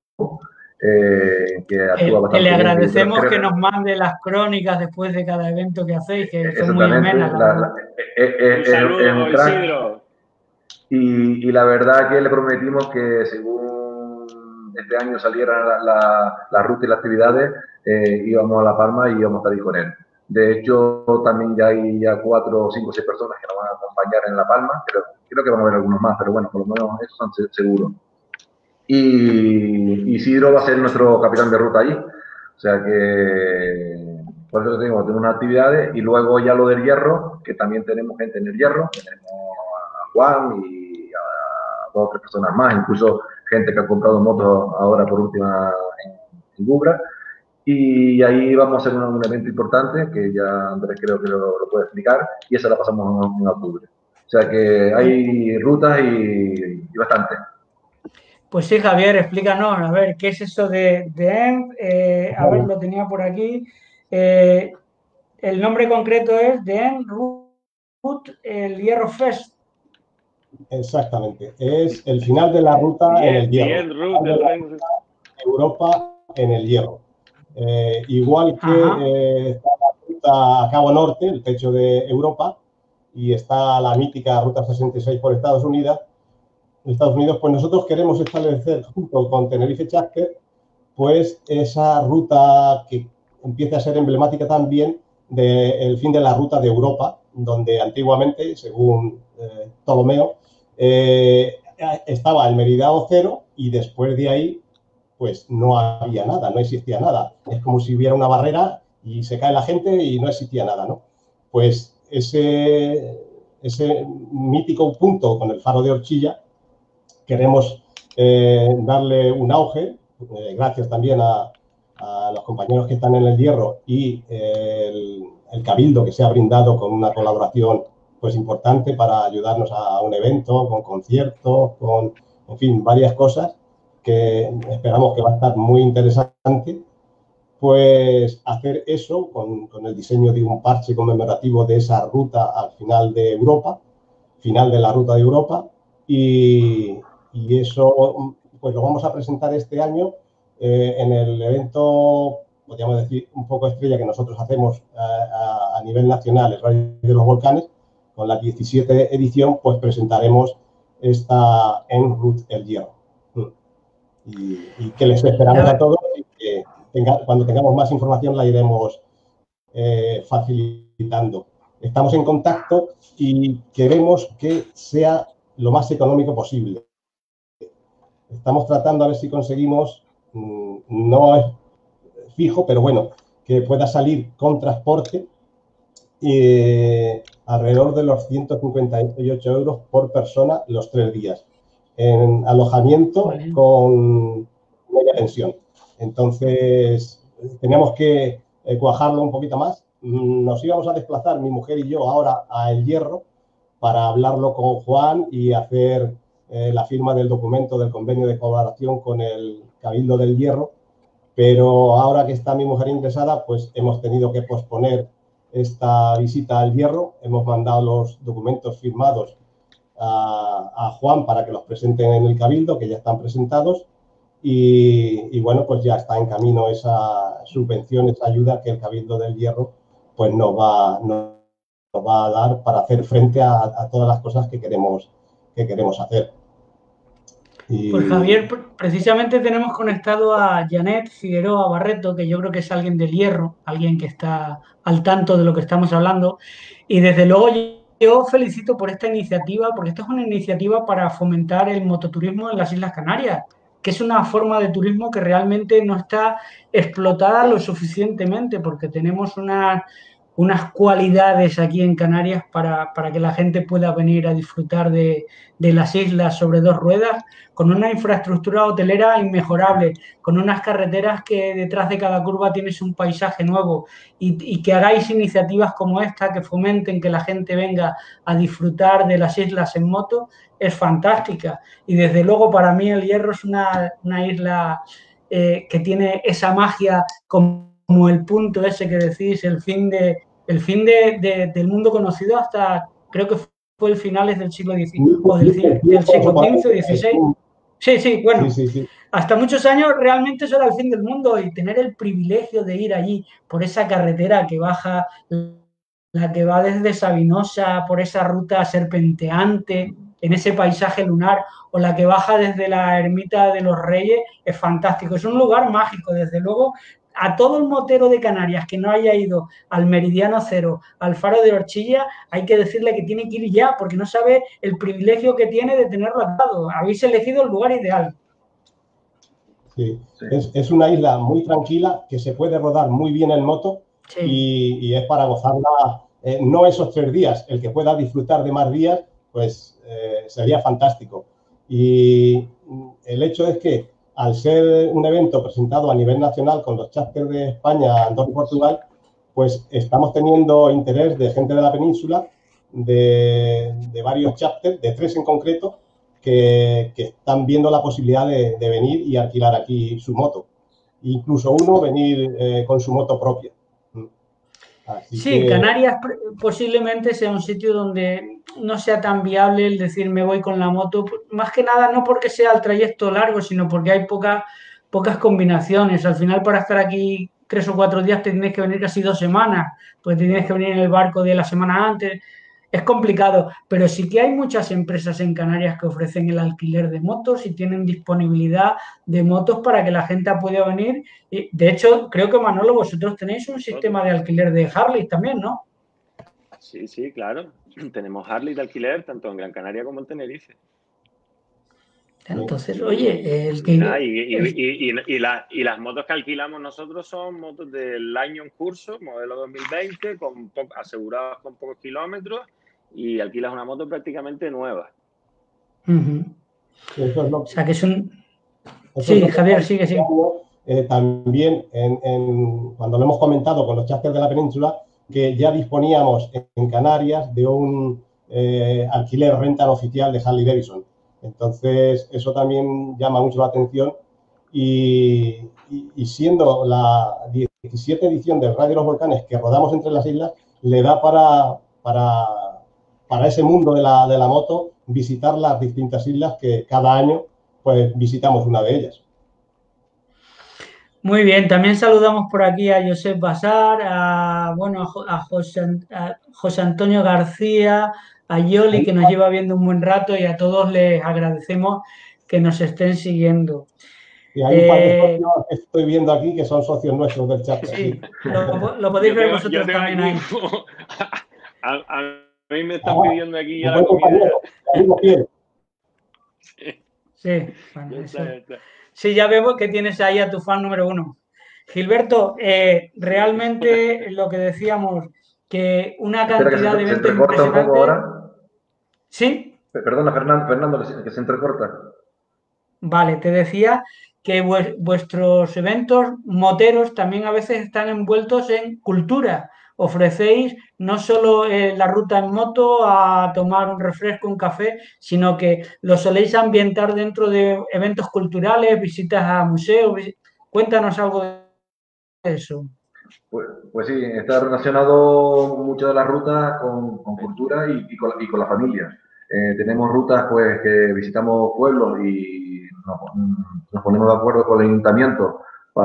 Eh, que actúa bastante que le agradecemos bien, que nos mande las crónicas después de cada evento que hacéis, que son muy amenas. La, la, eh, eh, un saludo, es un crack, Isidro. Y, y la verdad que le prometimos que según este año salieran la, la, la ruta y las actividades, eh, íbamos a La Palma y íbamos a estar ahí con él. De hecho, también ya hay ya cuatro, cinco, seis personas que nos van a acompañar en La Palma. Creo, creo que van a haber algunos más, pero bueno, por lo menos esos son seguros. Y Isidro va a ser nuestro capitán de ruta allí. O sea que, por eso te digo, tenemos unas actividades. Y luego ya lo del Hierro, que también tenemos gente en el Hierro. Tenemos a Juan y a dos o tres personas más, incluso gente que ha comprado motos ahora por última en, en Gubra. Y ahí vamos a hacer un, un evento importante, que ya Andrés creo que lo, lo puede explicar, y esa la pasamos en, en octubre. O sea que hay rutas y, y bastante. Pues sí, Javier, explícanos, a ver, ¿qué es eso de, de E M P? Eh, a ver, lo tenía por aquí. Eh, el nombre concreto es de E M P Route, el Hierro Fest. Exactamente, es el final de la ruta bien, en el Hierro. Bien, de Europa en el Hierro. Eh, igual que eh, está la ruta a Cabo Norte, el pecho de Europa, y está la mítica Ruta sesenta y seis por Estados Unidos, Estados Unidos, pues nosotros queremos establecer junto con Tenerife Chasker, pues esa ruta que empiece a ser emblemática también del fin de la ruta de Europa, donde antiguamente, según eh, Ptolomeo, eh, estaba el meridiano cero y después de ahí, pues no había nada, no existía nada. Es como si hubiera una barrera y se cae la gente y no existía nada, ¿no? Pues ese, ese mítico punto con el faro de Orchilla, queremos eh, darle un auge, eh, gracias también a, a los compañeros que están en el Hierro y eh, el, el Cabildo que se ha brindado con una colaboración pues importante para ayudarnos a, a un evento, con conciertos, con, en fin, varias cosas que esperamos que va a estar muy interesante. Pues hacer eso con, con el diseño de un parche conmemorativo de esa ruta al final de Europa, final de la ruta de Europa, y Y eso, pues lo vamos a presentar este año eh, en el evento, podríamos decir, un poco estrella que nosotros hacemos eh, a nivel nacional el Rally de los Volcanes, con la diecisiete edición, pues presentaremos esta En Route El Hierro. Y, y que les esperamos a todos y que tenga, cuando tengamos más información la iremos eh, facilitando. Estamos en contacto y queremos que sea lo más económico posible. Estamos tratando a ver si conseguimos, mmm, no es fijo, pero bueno, que pueda salir con transporte eh, alrededor de los ciento cincuenta y ocho euros por persona los tres días. En alojamiento vale. Con media pensión. Entonces, teníamos que eh, cuajarlo un poquito más. Nos íbamos a desplazar, mi mujer y yo, ahora a El Hierro para hablarlo con Juan y hacer eh, la firma del documento del convenio de colaboración con el Cabildo del Hierro. Pero ahora que está mi mujer ingresada, pues hemos tenido que posponer esta visita al Hierro. Hemos mandado los documentos firmados a, a Juan para que los presenten en el Cabildo, que ya están presentados. Y, y bueno, pues ya está en camino esa subvención, esa ayuda que el Cabildo del Hierro pues nos va, nos va a dar para hacer frente a, a todas las cosas que queremos, que queremos hacer. Y... Pues Javier, precisamente tenemos conectado a Janet Figueroa Barreto, que yo creo que es alguien del Hierro, alguien que está al tanto de lo que estamos hablando. Y desde luego yo felicito por esta iniciativa, porque esta es una iniciativa para fomentar el mototurismo en las Islas Canarias, que es una forma de turismo que realmente no está explotada lo suficientemente, porque tenemos una, unas cualidades aquí en Canarias para, para que la gente pueda venir a disfrutar de, de las islas sobre dos ruedas, con una infraestructura hotelera inmejorable, con unas carreteras que detrás de cada curva tienes un paisaje nuevo y, y que hagáis iniciativas como esta que fomenten que la gente venga a disfrutar de las islas en moto, es fantástica. Y desde luego para mí El Hierro es una, una isla eh, que tiene esa magia como como el punto ese que decís, el fin, de, el fin de, de, del mundo conocido hasta, creo que fue el finales del siglo diecinueve, o del, del siglo quince o dieciséis. Sí, sí, bueno, sí, sí, sí. Hasta muchos años realmente eso era el fin del mundo y tener el privilegio de ir allí por esa carretera que baja, la que va desde Sabinosa, por esa ruta serpenteante, en ese paisaje lunar, o la que baja desde la ermita de los Reyes, es fantástico. Es un lugar mágico, desde luego. A todo el motero de Canarias que no haya ido al Meridiano Cero, al Faro de Orchilla, hay que decirle que tiene que ir ya, porque no sabe el privilegio que tiene de tenerlo al lado. Habéis elegido el lugar ideal. Sí, sí. Es, es una isla muy tranquila, que se puede rodar muy bien en moto, sí. y, y es para gozarla, eh, no esos tres días, el que pueda disfrutar de más días, pues eh, sería fantástico. Y el hecho es que al ser un evento presentado a nivel nacional con los chapters de España, Andorra y Portugal, pues estamos teniendo interés de gente de la península, de, de varios chapters, de tres en concreto, que, que están viendo la posibilidad de, de venir y alquilar aquí su moto. Incluso uno venir eh, con su moto propia. Así sí, que... Canarias posiblemente sea un sitio donde no sea tan viable el decir me voy con la moto, más que nada no porque sea el trayecto largo, sino porque hay pocas, pocas combinaciones. Al final para estar aquí tres o cuatro días te tienes que venir casi dos semanas, pues te tienes que venir en el barco de la semana antes. Es complicado, pero sí que hay muchas empresas en Canarias que ofrecen el alquiler de motos y tienen disponibilidad de motos para que la gente pueda venir. Y de hecho, creo que Manolo, vosotros tenéis un sistema de alquiler de Harley también, ¿no? Sí, sí, claro. Tenemos Harley de alquiler tanto en Gran Canaria como en Tenerife. Entonces, oye, el que... Ah, y, y, y, y, y, la, y las motos que alquilamos nosotros son motos del año en curso, modelo dos mil veinte, con po aseguradas con pocos kilómetros, y alquilas una moto prácticamente nueva. Uh-huh. Eso es lo... O sea, que es un... Sí, es Javier, sigue, sigue. Eh, también, en, en, cuando lo hemos comentado con los chapters de la península, que ya disponíamos en, en Canarias de un eh, alquiler rental oficial de Harley Davidson. Entonces, eso también llama mucho la atención y, y, y siendo la diecisiete edición del Rally de los Volcanes que rodamos entre las islas, le da para, para, para ese mundo de la, de la moto visitar las distintas islas que cada año pues visitamos una de ellas. Muy bien, también saludamos por aquí a Josep Basar, a, bueno, a, Jo- a José, An- a José Antonio García, a Yoli, que nos lleva viendo un buen rato, y a todos les agradecemos que nos estén siguiendo. Y hay un par de Eh, socios que estoy viendo aquí que son socios nuestros del chat, sí. sí, lo, lo podéis Yo ver tengo, yo vosotros tengo también aquí, ahí. a, a mí me están Ah, pidiendo aquí ya un la buen comida. compañero, amigo fiel. Sí, bueno, Ya eso. está, ya está. Sí, ya vemos que tienes ahí a tu fan número uno. Gilberto, eh, realmente lo que decíamos, que una Espera, que se, cantidad de se eventos entrecorta un poco impresionantes. ahora. Sí, Perdona, Fernando, Fernando, que se entrecorta. vale, te decía que vues- vuestros eventos moteros también a veces están envueltos en cultura. Ofrecéis no solo eh, la ruta en moto a tomar un refresco, un café, sino que lo soléis ambientar dentro de eventos culturales, visitas a museos. visi- Cuéntanos algo de eso. Pues, pues sí, está relacionado mucho de las rutas con, con cultura y, y, con, y con la familia. Eh, tenemos rutas pues que visitamos pueblos y nos, nos ponemos de acuerdo con el ayuntamiento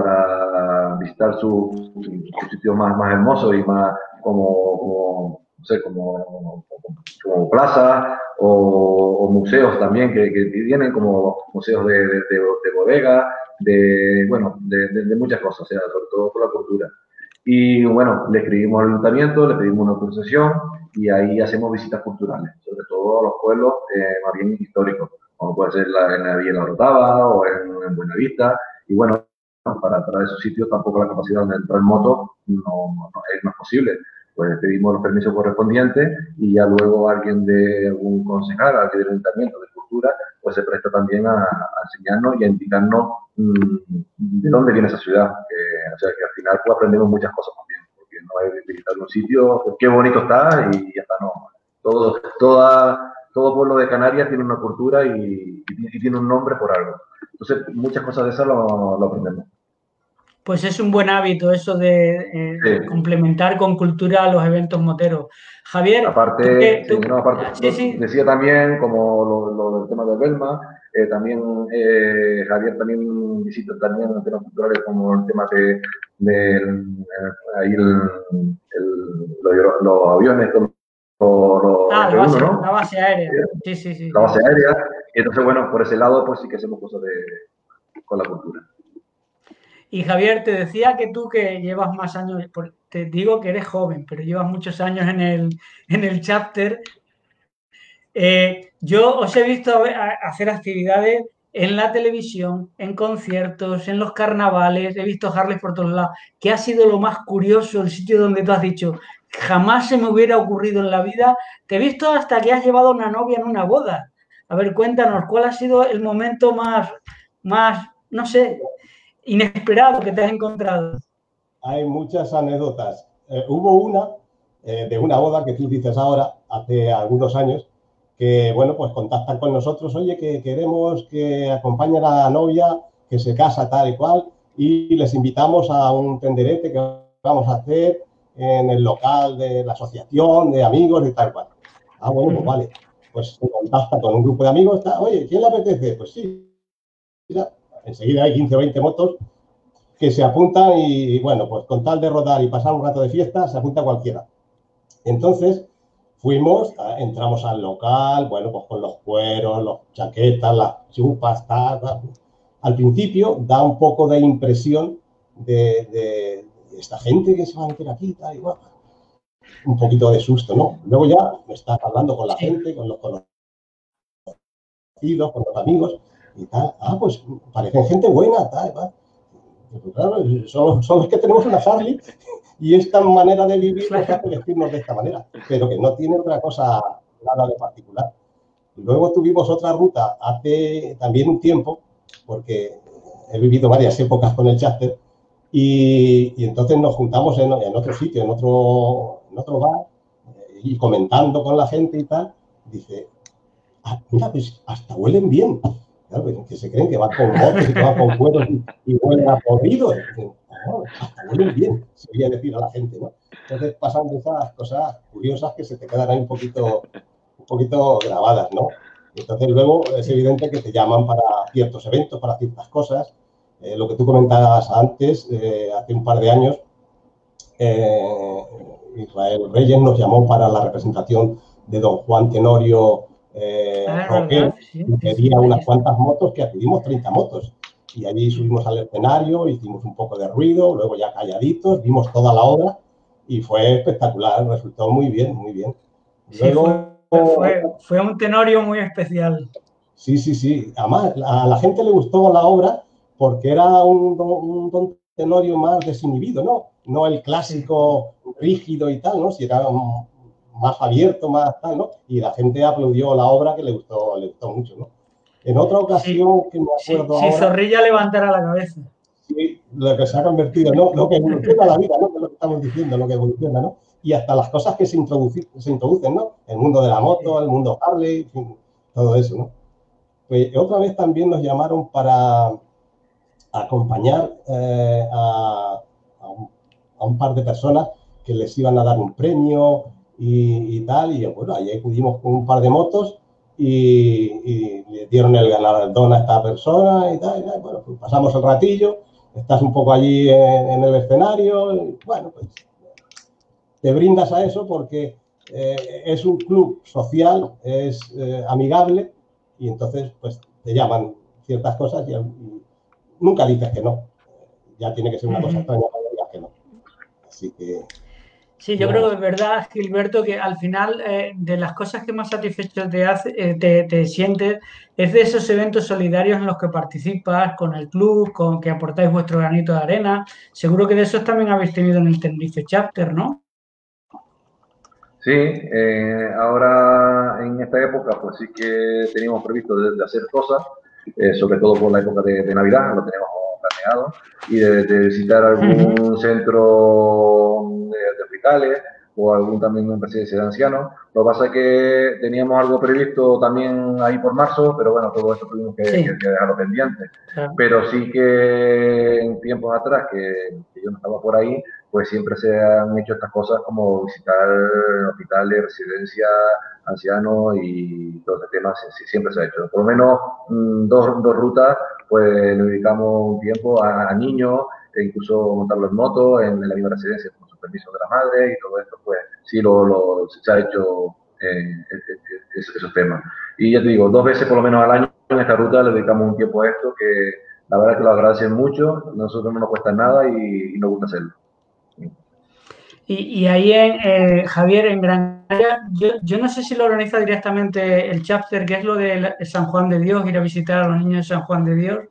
para visitar sus su sitios más, más hermosos y más como, como no sé, como, como plazas o, o museos también que, que tienen como museos de, de, de, de bodega, de, bueno, de, de, de muchas cosas, o sea, sobre todo por la cultura. Y bueno, le escribimos al ayuntamiento, le pedimos una concesión y ahí hacemos visitas culturales, sobre todo a los pueblos eh, más bien históricos, como puede ser la, en la Villa de la Orotava o en, en Buenavista. Y bueno, para, para esos sitios tampoco la capacidad de entrar en moto no, no, es más posible. Pues pedimos los permisos correspondientes y ya luego alguien de algún concejal, alguien del ayuntamiento de cultura, pues se presta también a, a enseñarnos y a indicarnos mmm, de dónde viene esa ciudad. Eh, o sea que al final pues, aprendemos muchas cosas también, porque no hay que visitar un sitio, pues, qué bonito está y ya está, no. Todo, toda, todo pueblo de Canarias tiene una cultura y, y, y tiene un nombre por algo. Entonces, muchas cosas de esas lo, lo aprendemos. Pues es un buen hábito eso de eh, Sí. complementar con cultura los eventos moteros. Javier, tú Aparte, que sí, tú, no, aparte sí, lo, sí, decía también, como lo, lo del tema de Belma, eh, también eh, Javier también visita también temas culturales como el tema de, de eh, ahí el, el, los, los aviones, los, los ah, la F uno, base, la ¿no? base aérea, sí, sí, sí, La sí. base aérea. Y entonces, bueno, por ese lado, pues sí que hacemos cosas de, con la cultura. Y Javier, te decía que tú que llevas más años, por- te digo que eres joven, pero llevas muchos años en el, en el chapter. Eh, yo os he visto a- a- hacer actividades en la televisión, en conciertos, en los carnavales, he visto Harley por todos lados. ¿Qué ha sido lo más curioso, el sitio donde tú has dicho, jamás se me hubiera ocurrido en la vida? Te he visto hasta que has llevado a una novia en una boda. A ver, cuéntanos, ¿cuál ha sido el momento más, más, no sé, inesperado que te has encontrado? Hay muchas anécdotas. Eh, hubo una eh, de una boda que tú dices ahora, hace algunos años, que, bueno, pues contactan con nosotros, oye, que queremos que acompañen a la novia que se casa tal y cual, y les invitamos a un tenderete que vamos a hacer en el local de la asociación de amigos y tal cual. Ah, bueno, pues vale. Pues se contacta con un grupo de amigos, está, oye, ¿quién le apetece? Pues sí. Ya. Enseguida hay quince o veinte motos que se apuntan y, bueno, pues con tal de rodar y pasar un rato de fiesta, se apunta cualquiera. Entonces, fuimos, entramos al local, bueno, pues con los cueros, las chaquetas, las chupas, tal, tal. Al principio da un poco de impresión de, de, de esta gente que se va a meter aquí, tal, y bueno, un poquito de susto, ¿no? Luego ya me estás hablando con la Sí. gente, con los conocidos, con los amigos, y tal. Ah, pues parecen gente buena, tal, tal. Pues claro, son, son los que tenemos una Harley y esta manera de vivir nos hace vestirnos de esta manera, pero que no tiene otra cosa nada de particular. Luego tuvimos otra ruta hace también un tiempo, porque he vivido varias épocas con el Chapter, y, y entonces nos juntamos en, en otro sitio, en otro, en otro bar, y comentando con la gente y tal, dice, ah, mira, pues hasta huelen bien. Claro, que se creen que van con motos y que van con cueros y, y huelen a podrido. Oh, hasta huelen bien, se oía decir a la gente, ¿no? Entonces pasan de esas cosas curiosas que se te quedan ahí un poquito, un poquito grabadas, ¿no? Entonces luego es evidente que te llaman para ciertos eventos, para ciertas cosas, Eh, lo que tú comentabas antes, eh, hace un par de años, eh, Israel Reyes nos llamó para la representación de don Juan Tenorio eh, Ah, es rockero, verdad, sí, y sí, sí, quería unas Reyes. cuantas motos, que acudimos treinta motos. Y allí subimos al escenario, hicimos un poco de ruido, luego ya calladitos, vimos toda la obra y fue espectacular, resultó muy bien, muy bien. Sí, fue, Luego, fue, fue un Tenorio muy especial. sí, sí, sí, además a la gente le gustó la obra porque era un, un don Tenorio más desinhibido, ¿no? No el Sí, clásico rígido y tal, ¿no? Si era un, más abierto, más tal, ¿no? Y la gente aplaudió la obra, que le gustó, le gustó mucho, ¿no? En otra sí, ocasión que me sí, acuerdo sí, ahora, Zorrilla levantara la cabeza. sí, lo que se ha convertido, ¿no? Lo que evoluciona la vida, ¿no? Que es lo que estamos diciendo, lo que evoluciona, ¿no? Y hasta las cosas que se, introducen, se introducen, ¿no? El mundo de la moto, Sí. el mundo Harley, en fin, todo eso, ¿no? Pues otra vez también nos llamaron para acompañar eh, a, a, un, a, un, par de personas que les iban a dar un premio y, y tal, y bueno, ahí acudimos con un par de motos y, y le dieron el galardón a esta persona y tal, y tal. Bueno, pues pasamos el ratillo, estás un poco allí en, en el escenario, y bueno, pues te brindas a eso porque eh, es un club social, es eh, amigable y entonces pues te llaman ciertas cosas y, y nunca dices que no. Ya tiene que ser una cosa Ujú. extraña para que digas que no. Así que, Sí, yo creo nada. que es verdad, Gilberto, que al final eh, de las cosas que más satisfecho te, hace, eh, te, te sientes es de esos eventos solidarios en los que participas con el club, con que aportáis vuestro granito de arena. Seguro que de esos también habéis tenido en el Tenerife Chapter, ¿no? Sí, eh, ahora en esta época pues sí que teníamos previsto de, de hacer cosas, eh, sobre todo por la época de, de Navidad, lo teníamos planeado, y de, de visitar Ujú. algún centro de, de hospitales o algún también una residencia de ancianos. Lo que pasa es que teníamos algo previsto también ahí por marzo, pero bueno, todo esto tuvimos que, que, Sí, que dejarlo pendiente. claro. Pero sí que en tiempos atrás, que, que yo no estaba por ahí, pues siempre se han hecho estas cosas como visitar hospitales, residencias, ancianos y todo este tema siempre se ha hecho. Por lo menos mmm, dos, dos rutas, pues le dedicamos un tiempo a, a niños, e incluso montarlo en moto, en, en la misma residencia, con su permiso de la madre y todo esto, pues sí lo, lo se ha hecho eh, esos, esos temas. Y ya te digo, dos veces por lo menos al año en esta ruta le dedicamos un tiempo a esto que la verdad es que lo agradecen mucho, a nosotros no nos cuesta nada y, y nos gusta hacerlo. Y, y ahí, en, eh, Javier, en Gran Canaria, yo, yo no sé si lo organiza directamente el chapter, que es lo de San Juan de Dios, ir a visitar a los niños de San Juan de Dios.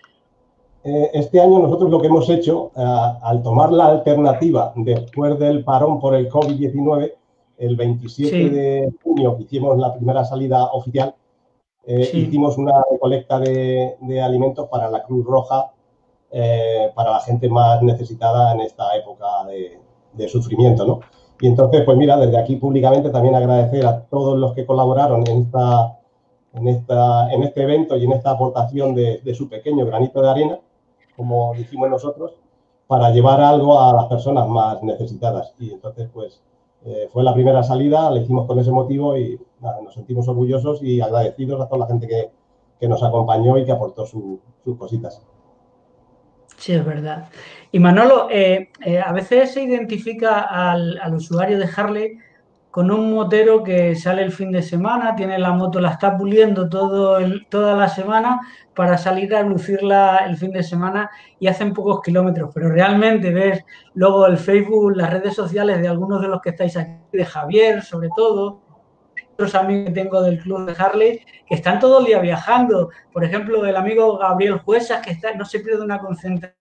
Eh, este año nosotros lo que hemos hecho, eh, al tomar la alternativa después del parón por el COVID diecinueve, el veintisiete Sí, de junio que hicimos la primera salida oficial, eh, sí. hicimos una recolecta de, de alimentos para la Cruz Roja, eh, para la gente más necesitada en esta época de, de sufrimiento, ¿no? Y entonces, pues mira, desde aquí públicamente también agradecer a todos los que colaboraron en, esta, en, esta, en este evento y en esta aportación de, de su pequeño granito de arena, como dijimos nosotros, para llevar algo a las personas más necesitadas. Y entonces, pues, eh, fue la primera salida, la hicimos con ese motivo y nada, nos sentimos orgullosos y agradecidos a toda la gente que, que nos acompañó y que aportó su, sus cositas. Sí, es verdad. Y Manolo, eh, eh, a veces se identifica al, al usuario de Harley con un motero que sale el fin de semana, tiene la moto, la está puliendo todo el- toda la semana para salir a lucirla el fin de semana y hacen pocos kilómetros. Pero realmente ves luego el Facebook, las redes sociales de algunos de los que estáis aquí, de Javier sobre todo, otros amigos que tengo del club de Harley, que están todo el día viajando. Por ejemplo, el amigo Gabriel Juesas, que está, no se pierde una concentración.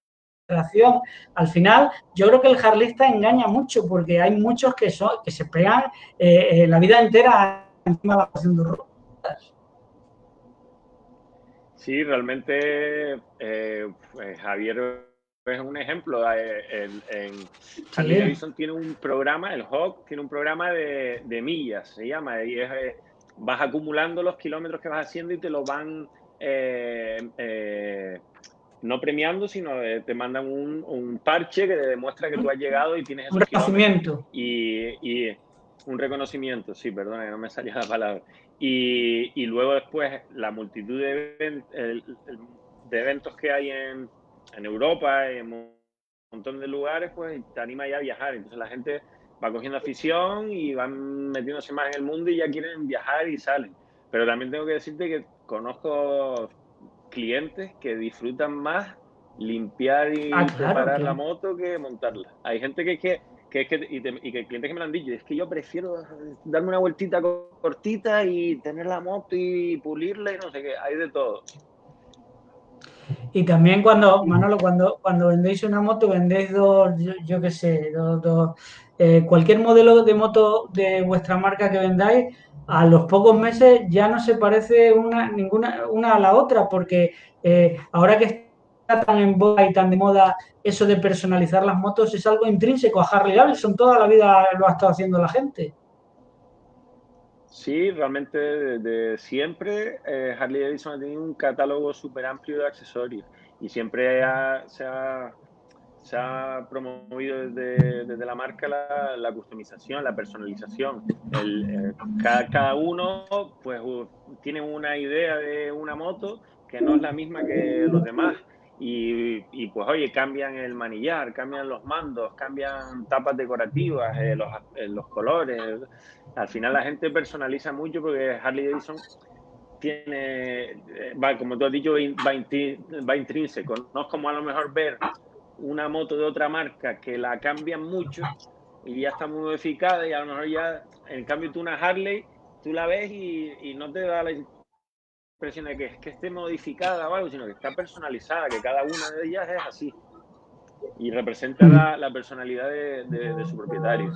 Al final, yo creo que el harlista engaña mucho porque hay muchos que, son, que se pegan eh, eh, la vida entera encima de la haciendo rutas. Sí, realmente eh, pues Javier es un ejemplo. Eh, en, en Harley Sí, Davidson tiene un programa, el Hawk tiene un programa de, de millas, se llama, y es, eh, vas acumulando los kilómetros que vas haciendo y te lo van eh, eh, no premiando, sino eh, te mandan un, un parche que te demuestra que tú has llegado y tienes un esos kilómetros. reconocimiento. Y, y un reconocimiento, sí, perdona, no me salía la palabra. Y, y luego después la multitud de, event, el, el, de eventos que hay en, en Europa, en un montón de lugares, pues te anima ya a viajar. Entonces la gente va cogiendo afición y van metiéndose más en el mundo y ya quieren viajar y salen. Pero también tengo que decirte que conozco clientes que disfrutan más limpiar y Ah, claro, preparar claro. la moto que montarla. Hay gente que es que, que, es que y, te, y que clientes que me lo han dicho, es que yo prefiero darme una vueltita cortita y tener la moto y pulirla y no sé qué, hay de todo. Y también cuando, Manolo, cuando, cuando vendéis una moto, vendéis dos, yo, yo qué sé, dos, dos, eh, cualquier modelo de moto de vuestra marca que vendáis, a los pocos meses ya no se parece una, ninguna, una a la otra, porque eh, ahora que está tan en boga y tan de moda eso de personalizar las motos, es algo intrínseco a Harley Davidson, toda la vida lo ha estado haciendo la gente. Sí, realmente desde siempre eh, Harley Davidson ha tenido un catálogo súper amplio de accesorios y siempre ha, se, ha, se ha promovido desde, desde la marca la, la customización, la personalización. El, eh, cada, cada uno pues tiene una idea de una moto que no es la misma que los demás. Y, y, pues oye, cambian el manillar, cambian los mandos, cambian tapas decorativas, eh, los, eh, los colores. Al final la gente personaliza mucho porque Harley Davidson tiene, va, como tú has dicho, va, va intrínseco. No es como a lo mejor ver una moto de otra marca que la cambian mucho y ya está muy modificada y a lo mejor ya, en cambio tú una Harley, tú la ves y, y no te da la impresión de que es que esté modificada o algo, sino que está personalizada, que cada una de ellas es así y representa la, la personalidad de, de, de su propietario.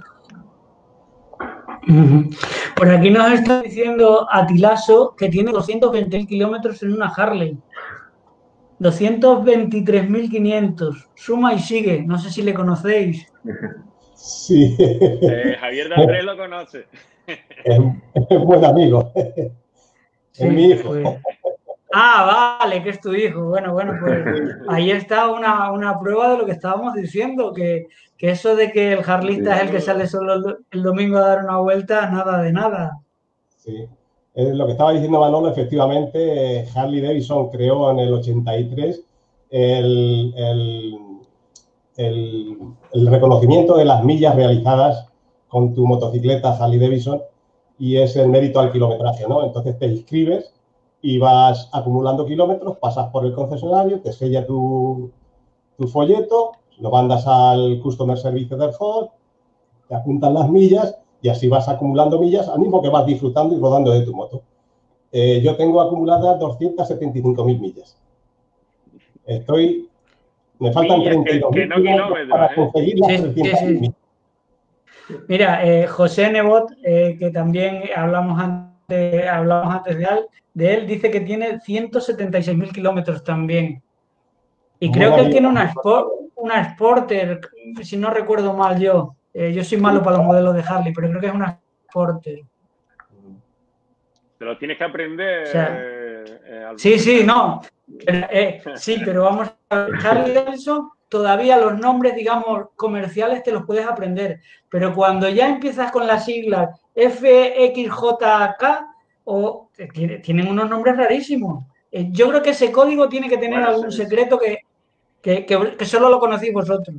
Por aquí nos está diciendo Atilaso que tiene doscientos veinte mil kilómetros en una Harley. doscientos veintitrés mil quinientos. Suma y sigue. No sé si le conocéis. Sí. Eh, Javier de Andrés lo conoce. Es, es buen amigo. Sí, Es mi hijo. pues. Ah, vale, que es tu hijo. Bueno, bueno, pues ahí está una, una prueba de lo que estábamos diciendo, que, que eso de que el harlista Sí. es el que sale solo el, el domingo a dar una vuelta, nada de nada. Sí. Eh, lo que estaba diciendo Manolo, efectivamente, eh, Harley Davidson creó en el ochenta y tres el, el, el, el reconocimiento de las millas realizadas con tu motocicleta Harley Davidson y es el mérito al kilometraje, ¿no? Entonces te inscribes y vas acumulando kilómetros, pasas por el concesionario, te sella tu, tu folleto, lo mandas al Customer Service del Ford, te apuntan las millas y así vas acumulando millas al mismo que vas disfrutando y rodando de tu moto. Eh, yo tengo acumuladas doscientas setenta y cinco mil millas. Estoy... Me faltan millas, treinta y dos mil que, que no kilómetros kilómetros, para ¿eh? conseguir las Sí, trescientas mil sí, sí. millas. Mira, eh, José Nebot, eh, que también hablamos antes, hablamos antes de él, de él, dice que tiene ciento setenta y seis mil kilómetros también. Y Un creo buen que él amigo. tiene una, Sport, una Sporter, si no recuerdo mal yo. Eh, yo soy malo para los modelos de Harley, pero creo que es una Sporter. Te lo tienes que aprender. O sea, eh, eh, sí, sí, Fernando. no. Eh, sí, pero vamos a ver, Harley Davidson, todavía los nombres, digamos, comerciales te los puedes aprender. Pero cuando ya empiezas con las siglas F X J K, o, eh, tienen unos nombres rarísimos. Eh, yo creo que ese código tiene que tener Bueno, algún se, secreto que, que, que, que solo lo conocéis vosotros.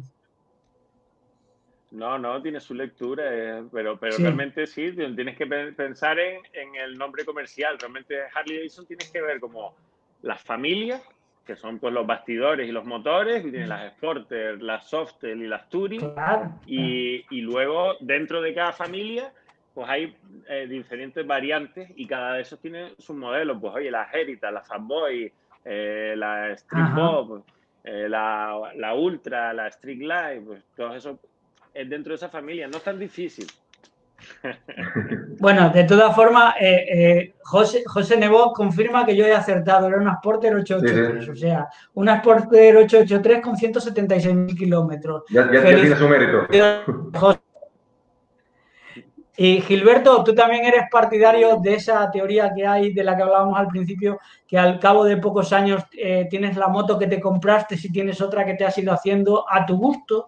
no, no, tiene su lectura, eh, pero, pero Sí. realmente sí, tienes que pensar en, en el nombre comercial. Realmente Harley Davidson tienes que ver como las familias, que son pues los bastidores y los motores, y tienes las Sporter, las Softail y las Touring, Claro. y, y luego dentro de cada familia pues hay eh, diferentes variantes y cada de esos tiene sus modelos. Pues oye, la Heritage, la Fatboy, eh, la Street Ajá. Bob, eh, la, la Ultra, la Street Life, pues todos esos es dentro de esa familia. No es tan difícil. Bueno, de todas formas, eh, eh, José, José Nebot confirma que yo he acertado, era una Sporter ochocientos ochenta y tres, Sí, sí. o sea, una Sporter ochocientos ochenta y tres con ciento setenta y seis mil kilómetros. Ya, ya, ya tiene su mérito. José. Y Gilberto, tú también eres partidario de esa teoría que hay, de la que hablábamos al principio, que al cabo de pocos años eh, tienes la moto que te compraste, si tienes otra que te has ido haciendo a tu gusto.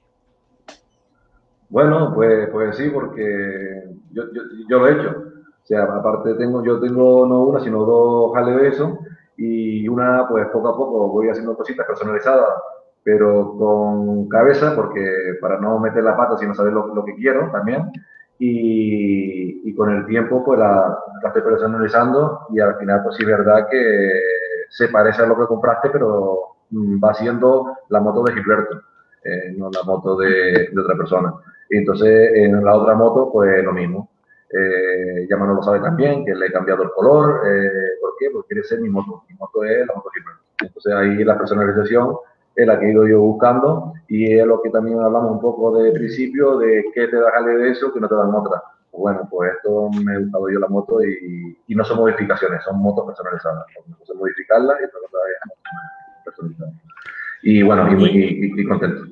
Bueno, pues, pues sí, porque yo, yo, yo lo he hecho. O sea, aparte tengo, yo tengo no una, sino dos Harley Davidson y una, pues poco a poco voy haciendo cositas personalizadas, pero con cabeza, porque para no meter la pata si no sabes lo, lo que quiero también, y, y con el tiempo pues la, la estoy personalizando y al final pues sí es verdad que se parece a lo que compraste, pero va siendo la moto de Gilberto, eh, no la moto de, de otra persona. Y entonces en la otra moto pues lo mismo. Eh, ya Manolo lo sabe también, que le he cambiado el color. Eh, ¿Por qué? Porque quiere ser mi moto. Mi moto es la moto Gilberto. Entonces ahí la personalización es la que he ido yo buscando y es lo que también hablamos un poco de principio, de qué te da Harley de eso que no te dan otra. Pues bueno, pues esto me he gustado yo la moto y, y no son modificaciones, son motos personalizadas. Una cosa es modificarla y otra cosa es personalizarla. Y bueno, y, y, y, y contento.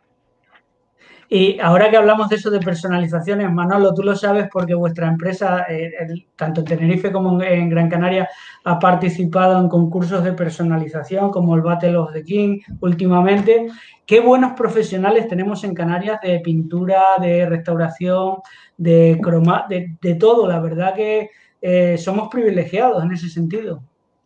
Y ahora que hablamos de eso de personalizaciones, Manolo, tú lo sabes porque vuestra empresa, eh, el, tanto en Tenerife como en, en Gran Canaria, ha participado en concursos de personalización como el Battle of the King últimamente. Qué buenos profesionales tenemos en Canarias de pintura, de restauración, de croma, de, de todo. La verdad que eh, somos privilegiados en ese sentido.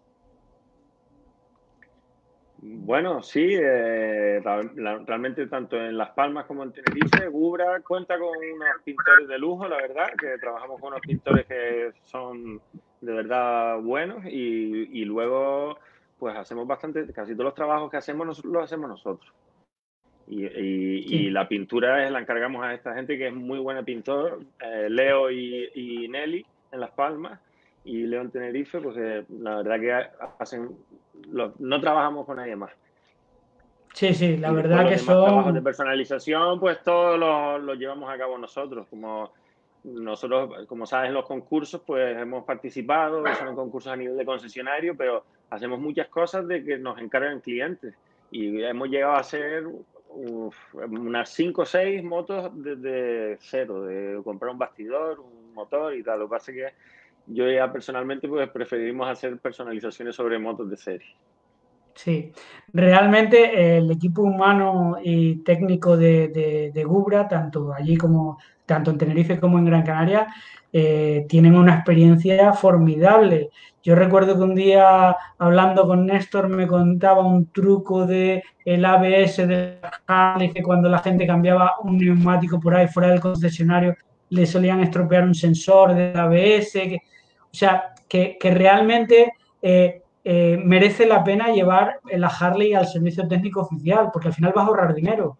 Bueno, sí, eh, la, realmente tanto en Las Palmas como en Tenerife, Gubra cuenta con unos pintores de lujo, la verdad, que trabajamos con unos pintores que son de verdad buenos y, y luego pues hacemos bastante, casi todos los trabajos que hacemos nosotros los hacemos nosotros. Y, y, sí. y la pintura es, la encargamos a esta gente que es muy buena pintor, eh, Leo y, y Nelly en Las Palmas y Leo en Tenerife, pues eh, la verdad que hacen, lo, no trabajamos con nadie más. Sí, sí, la y verdad que los son... trabajos de personalización, pues todos los lo llevamos a cabo nosotros, como nosotros, como sabes, en los concursos, pues hemos participado, son concursos a nivel de concesionario, pero hacemos muchas cosas de que nos encargan clientes y hemos llegado a hacer uf, unas cinco o seis motos desde cero, de comprar un bastidor, un motor y tal. Lo que pasa es que yo ya personalmente pues preferimos hacer personalizaciones sobre motos de serie. Sí, realmente eh, el equipo humano y técnico de, de, de Gubra, tanto allí como tanto en Tenerife como en Gran Canaria, eh, tienen una experiencia formidable. Yo recuerdo que un día hablando con Néstor me contaba un truco de el A B S de Harley, que cuando la gente cambiaba un neumático por ahí fuera del concesionario le solían estropear un sensor de A B S, que, o sea, que, que realmente... Eh, Eh, merece la pena llevar la Harley al servicio técnico oficial, porque al final vas a ahorrar dinero.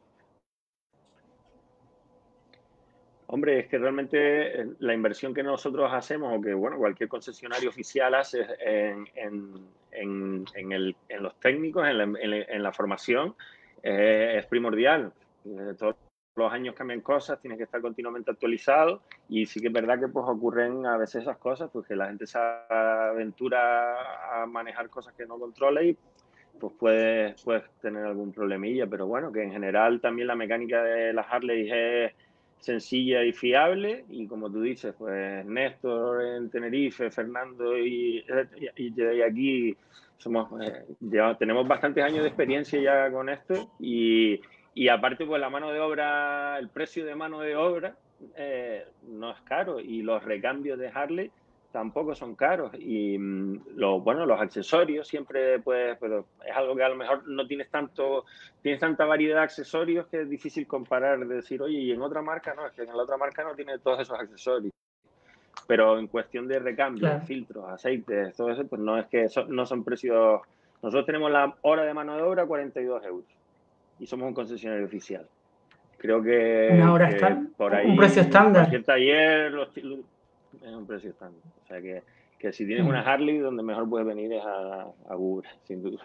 Hombre, es que realmente la inversión que nosotros hacemos, o que bueno, cualquier concesionario oficial hace en, en, en, en, el, en los técnicos, en la, en, en la formación, eh, es primordial. Eh, todos los años cambian cosas, tienes que estar continuamente actualizado y sí que es verdad que pues ocurren a veces esas cosas, pues que la gente se aventura a manejar cosas que no controla y pues puedes, puedes tener algún problemilla, pero bueno, que en general también la mecánica de las Harley es sencilla y fiable y como tú dices, pues Néstor en Tenerife, Fernando y, y, y aquí somos, eh, ya tenemos bastantes años de experiencia ya con esto y Y aparte, pues la mano de obra, el precio de mano de obra eh, no es caro y los recambios de Harley tampoco son caros. Y lo, bueno, los accesorios siempre, pues, pero es algo que a lo mejor no tienes tanto, tienes tanta variedad de accesorios que es difícil comparar, de decir, oye, y en otra marca no, es que en la otra marca no tiene todos esos accesorios. Pero en cuestión de recambio, claro, filtros, aceites, todo eso, pues no es que so, no son precios. Nosotros tenemos la hora de mano de obra cuarenta y dos euros. Y somos un concesionario oficial. Creo que, Una hora que está, por ahí un precio estándar. Cualquier taller los, es un precio estándar. O sea que, que si tienes mm. una Harley, donde mejor puedes venir es a, a Google, sin duda.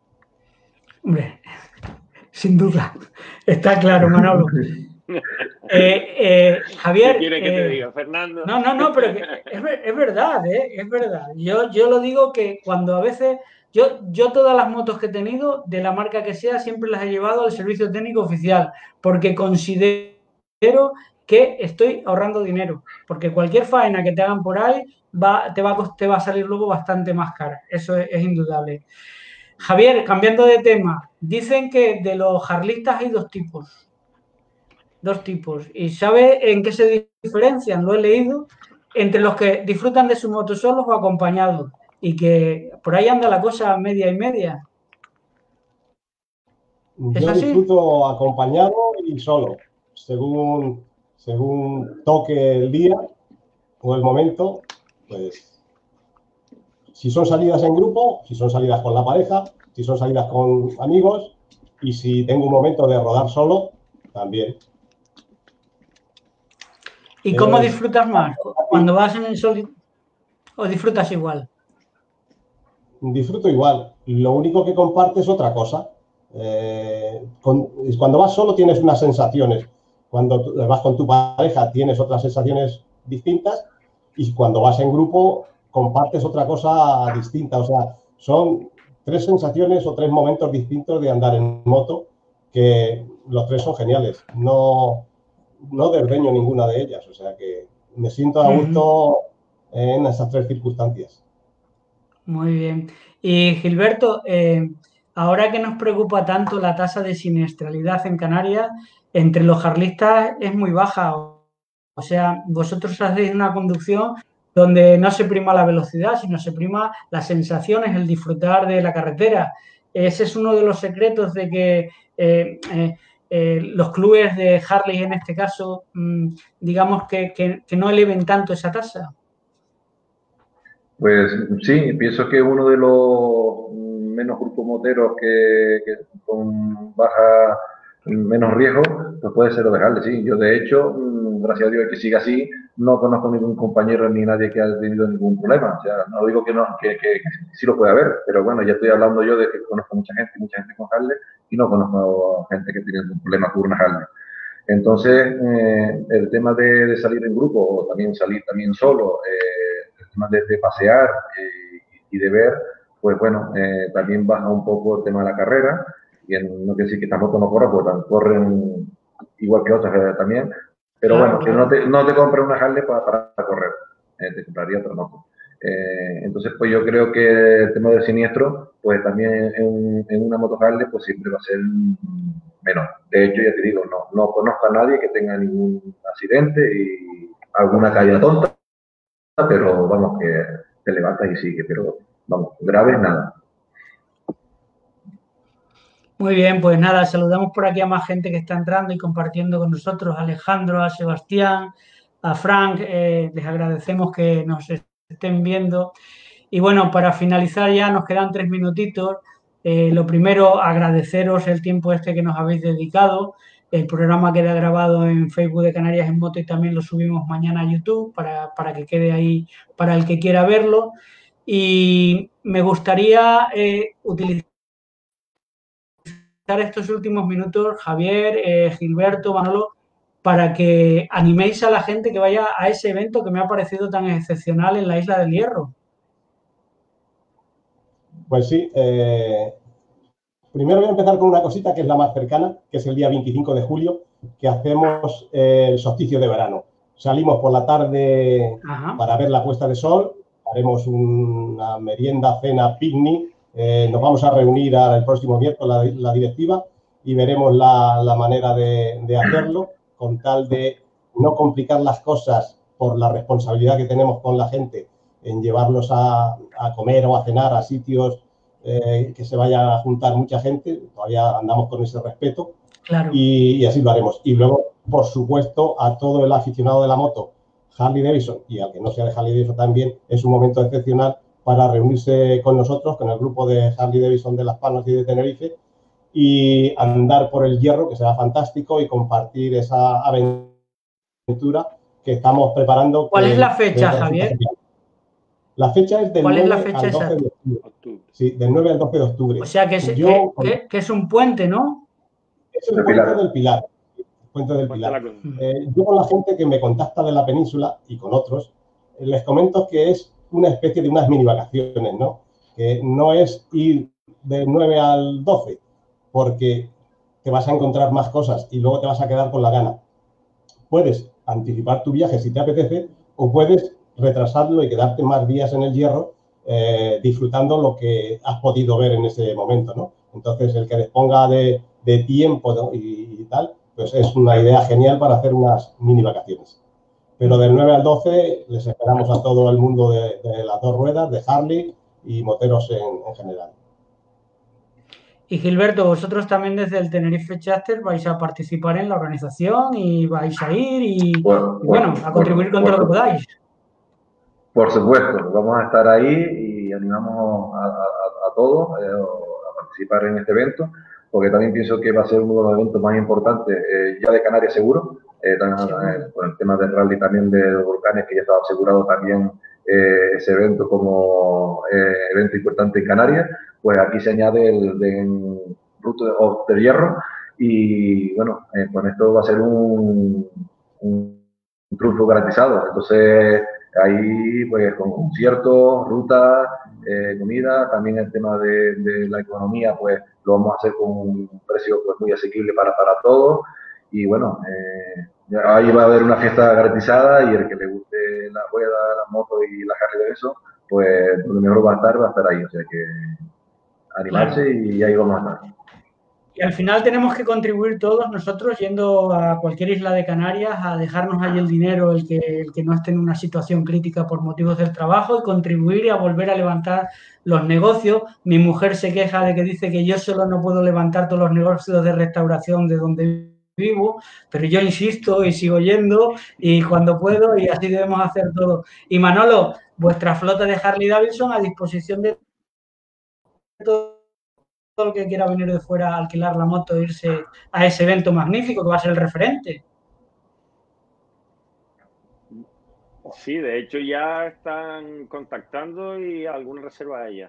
Hombre, sin duda. Está claro, Manolo. eh, eh, Javier. ¿Qué quieres eh, que te diga, Fernando? No, no, no, pero que es, es verdad, ¿eh? Es verdad. Yo, yo lo digo que cuando a veces... Yo, yo todas las motos que he tenido, de la marca que sea, siempre las he llevado al servicio técnico oficial, porque considero que estoy ahorrando dinero, porque cualquier faena que te hagan por ahí va, te, va, te va a salir luego bastante más cara, eso es, es indudable. Javier, cambiando de tema, dicen que de los harlistas hay dos tipos, dos tipos, y ¿sabes en qué se diferencian? Lo he leído, entre los que disfrutan de su moto solos o acompañados. y que por ahí anda la cosa media y media. ¿Es Yo así? disfruto acompañado y solo, según, según toque el día o el momento, pues si son salidas en grupo, si son salidas con la pareja, si son salidas con amigos y si tengo un momento de rodar solo, también. ¿Y cómo Es- disfrutas más? ¿Cuando vas en el sol o disfrutas igual? Disfruto igual, lo único que comparte es otra cosa. Eh, con- cuando vas solo tienes unas sensaciones, cuando tú- vas con tu pareja tienes otras sensaciones distintas y cuando vas en grupo compartes otra cosa distinta. O sea, son tres sensaciones o tres momentos distintos de andar en moto que los tres son geniales. No, no desdeño ninguna de ellas, o sea que me siento a Ujú. gusto en esas tres circunstancias. Muy bien. Y Gilberto, eh, ahora que nos preocupa tanto la tasa de siniestralidad en Canarias, entre los jarlistas es muy baja. O sea, vosotros hacéis una conducción donde no se prima la velocidad, sino se prima las sensaciones, el disfrutar de la carretera. Ese es uno de los secretos de que eh, eh, eh, los clubes de Harley, en este caso, mm, digamos que, que- que no eleven tanto esa tasa. Pues sí, pienso que uno de los menos grupos moteros que, que con baja, menos riesgo, pues puede ser lo de Harley, sí. Yo, de hecho, mm, gracias a Dios que siga así, no conozco ningún compañero ni nadie que haya tenido ningún problema. O sea, no digo que no, que, que, que sí lo puede haber, pero bueno, ya estoy hablando yo de que conozco mucha gente, mucha gente con Harley, y no conozco gente que tiene algún problema con una Harley. Entonces, eh, el tema de, de, salir en grupo o también salir también solo, eh, el tema de, de pasear eh, y de ver, pues bueno, eh, también baja un poco el tema de la carrera. Y en, no quiere decir que estas motos no corran, porque corren igual que otras eh, también. Pero Claro, bueno, que claro. no te, no te compres una Harley para, para correr, eh, te compraría otra moto. Eh, entonces, pues yo creo que el tema del siniestro, pues también en, en una moto Harley, pues siempre va a ser menos. De hecho, ya te digo, no, no conozco a nadie que tenga ningún accidente y alguna caída tonta, pero vamos, que te levantas y sigue, pero vamos, grave nada. Muy bien, pues nada, saludamos por aquí a más gente que está entrando y compartiendo con nosotros, a Alejandro, a Sebastián, a Frank, eh, les agradecemos que nos estén viendo. Y bueno, para finalizar ya nos quedan tres minutitos. Eh, lo primero, agradeceros el tiempo este que nos habéis dedicado. El programa queda grabado en Facebook de Canarias en Moto y también lo subimos mañana a YouTube para, para que quede ahí para el que quiera verlo. Y me gustaría eh, utilizar estos últimos minutos, Javier, eh, Gilberto, Manolo, para que animéis a la gente que vaya a ese evento que me ha parecido tan excepcional en la Isla del Hierro. Pues sí, eh, primero voy a empezar con una cosita que es la más cercana, que es el día veinticinco de julio, que hacemos eh, el solsticio de verano. Salimos por la tarde Ajá. para ver la puesta de sol, haremos una merienda, cena, picnic, eh, nos vamos a reunir ahora el próximo miércoles la, la directiva y veremos la, la manera de, de hacerlo, con tal de no complicar las cosas por la responsabilidad que tenemos con la gente en llevarlos a, a comer o a cenar a sitios eh, que se vaya a juntar mucha gente, todavía andamos con ese respeto, Claro. y, y así lo haremos. Y luego, por supuesto, a todo el aficionado de la moto, Harley Davidson, y al que no sea de Harley Davidson también, es un momento excepcional para reunirse con nosotros, con el grupo de Harley Davidson de Las Palmas y de Tenerife, y andar por el Hierro, que será fantástico, y compartir esa aventura que estamos preparando. ¿Cuál que es la fecha, creo que Javier? genial. La fecha es del ¿Cuál es la nueve fecha al doce exacta? de octubre. Sí, del nueve al doce de octubre. O sea, que es, Yo, que, que, que es un puente, ¿no? Es el De puente Pilar. del Pilar. El puente del Puente de la Pilar. Cruz. Eh, yo con la gente que me contacta de la península y con otros, eh, les comento que es una especie de unas mini vacaciones, ¿no? Que no es ir del nueve al doce, porque te vas a encontrar más cosas y luego te vas a quedar con la gana. Puedes anticipar tu viaje si te apetece o puedes retrasarlo y quedarte más días en el Hierro eh, disfrutando lo que has podido ver en ese momento, ¿no? Entonces, el que disponga de, de tiempo, ¿no? y, y tal, pues es una idea genial para hacer unas mini vacaciones. Pero del nueve al doce les esperamos a todo el mundo de, de las dos ruedas, de Harley, y moteros en, en general. Y Gilberto, vosotros también desde el Tenerife Chapter vais a participar en la organización y vais a ir y, Bueno, y bueno, bueno, a contribuir bueno, con todo lo que bueno. podáis. Por supuesto, vamos a estar ahí y animamos a, a, a todos eh, a participar en este evento, porque también pienso que va a ser uno de los eventos más importantes, eh, ya de Canarias seguro, eh, también, eh, con el tema del rally también de los volcanes, que ya estaba asegurado también eh, ese evento como eh, evento importante en Canarias, pues aquí se añade el de Ruta de, de Hierro y bueno, eh, con esto va a ser un, un, un triunfo garantizado. Entonces, ahí, pues, con conciertos, rutas, eh, comida, también el tema de, de, la economía, pues, lo vamos a hacer con un precio pues, muy asequible para, para todos. Y bueno, eh, ahí va a haber una fiesta garantizada y el que le guste la rueda, la moto y la Harley Davidson, pues, donde mejor va a estar, va a estar ahí. O sea que animarse claro. Y ahí vamos a estar. Y al final tenemos que contribuir todos nosotros yendo a cualquier isla de Canarias a dejarnos ahí el dinero, el que, el que no esté en una situación crítica por motivos del trabajo y contribuir y a volver a levantar los negocios. Mi mujer se queja de que dice que yo solo no puedo levantar todos los negocios de restauración de donde vivo, pero yo insisto y sigo yendo y cuando puedo y así debemos hacer todo. Y Manolo, vuestra flota de Harley Davidson a disposición de todo el que quiera venir de fuera a alquilar la moto e irse a ese evento magnífico que va a ser el referente. Sí, de hecho ya están contactando y alguna reserva de ella.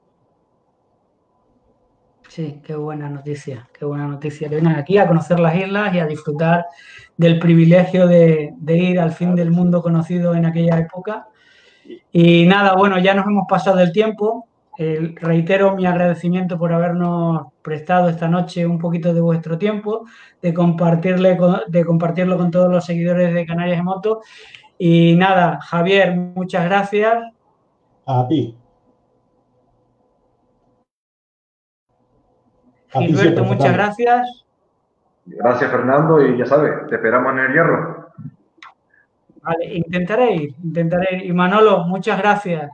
Sí, qué buena noticia, qué buena noticia. Que vienen aquí a conocer las islas y a disfrutar del privilegio de, de ir al fin del mundo conocido en aquella época. Y nada, bueno, ya nos hemos pasado el tiempo. Eh, reitero mi agradecimiento por habernos prestado esta noche un poquito de vuestro tiempo, de, compartirle con, de compartirlo con todos los seguidores de Canarias en Moto. Y nada, Javier, muchas gracias. A ti. A Gilberto, siempre, muchas Fernando. gracias. Gracias, Fernando, y ya sabes, te esperamos en el Hierro. Vale, intentaré ir, intentaré ir. Y Manolo, muchas gracias.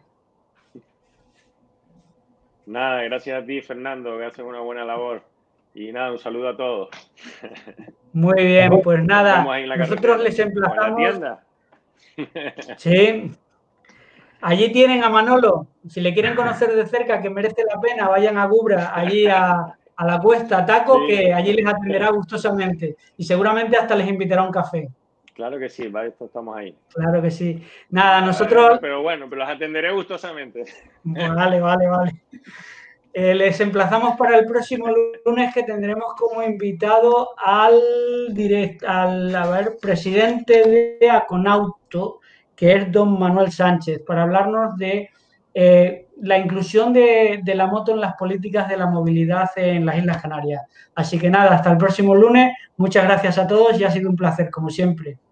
Nada, gracias a ti, Fernando, que haces una buena labor. Y nada, un saludo a todos. Muy bien, pues nada, nosotros les emplazamos. ¿En la tienda? Sí. Allí tienen a Manolo. Si le quieren conocer de cerca, que merece la pena, vayan a Gubra, allí a, a la cuesta Taco, sí. Que allí les atenderá gustosamente. Y seguramente hasta les invitará a un café. Claro que sí, vale, estamos ahí. Claro que sí. Nada, nosotros... Pero bueno, pero los atenderé gustosamente. Vale, vale, vale. Eh, les emplazamos para el próximo lunes, que tendremos como invitado al, direct, al a ver, presidente de Aconauto, que es don Manuel Sánchez, para hablarnos de eh, la inclusión de, de la moto en las políticas de la movilidad en las Islas Canarias. Así que nada, hasta el próximo lunes. Muchas gracias a todos y ha sido un placer, como siempre.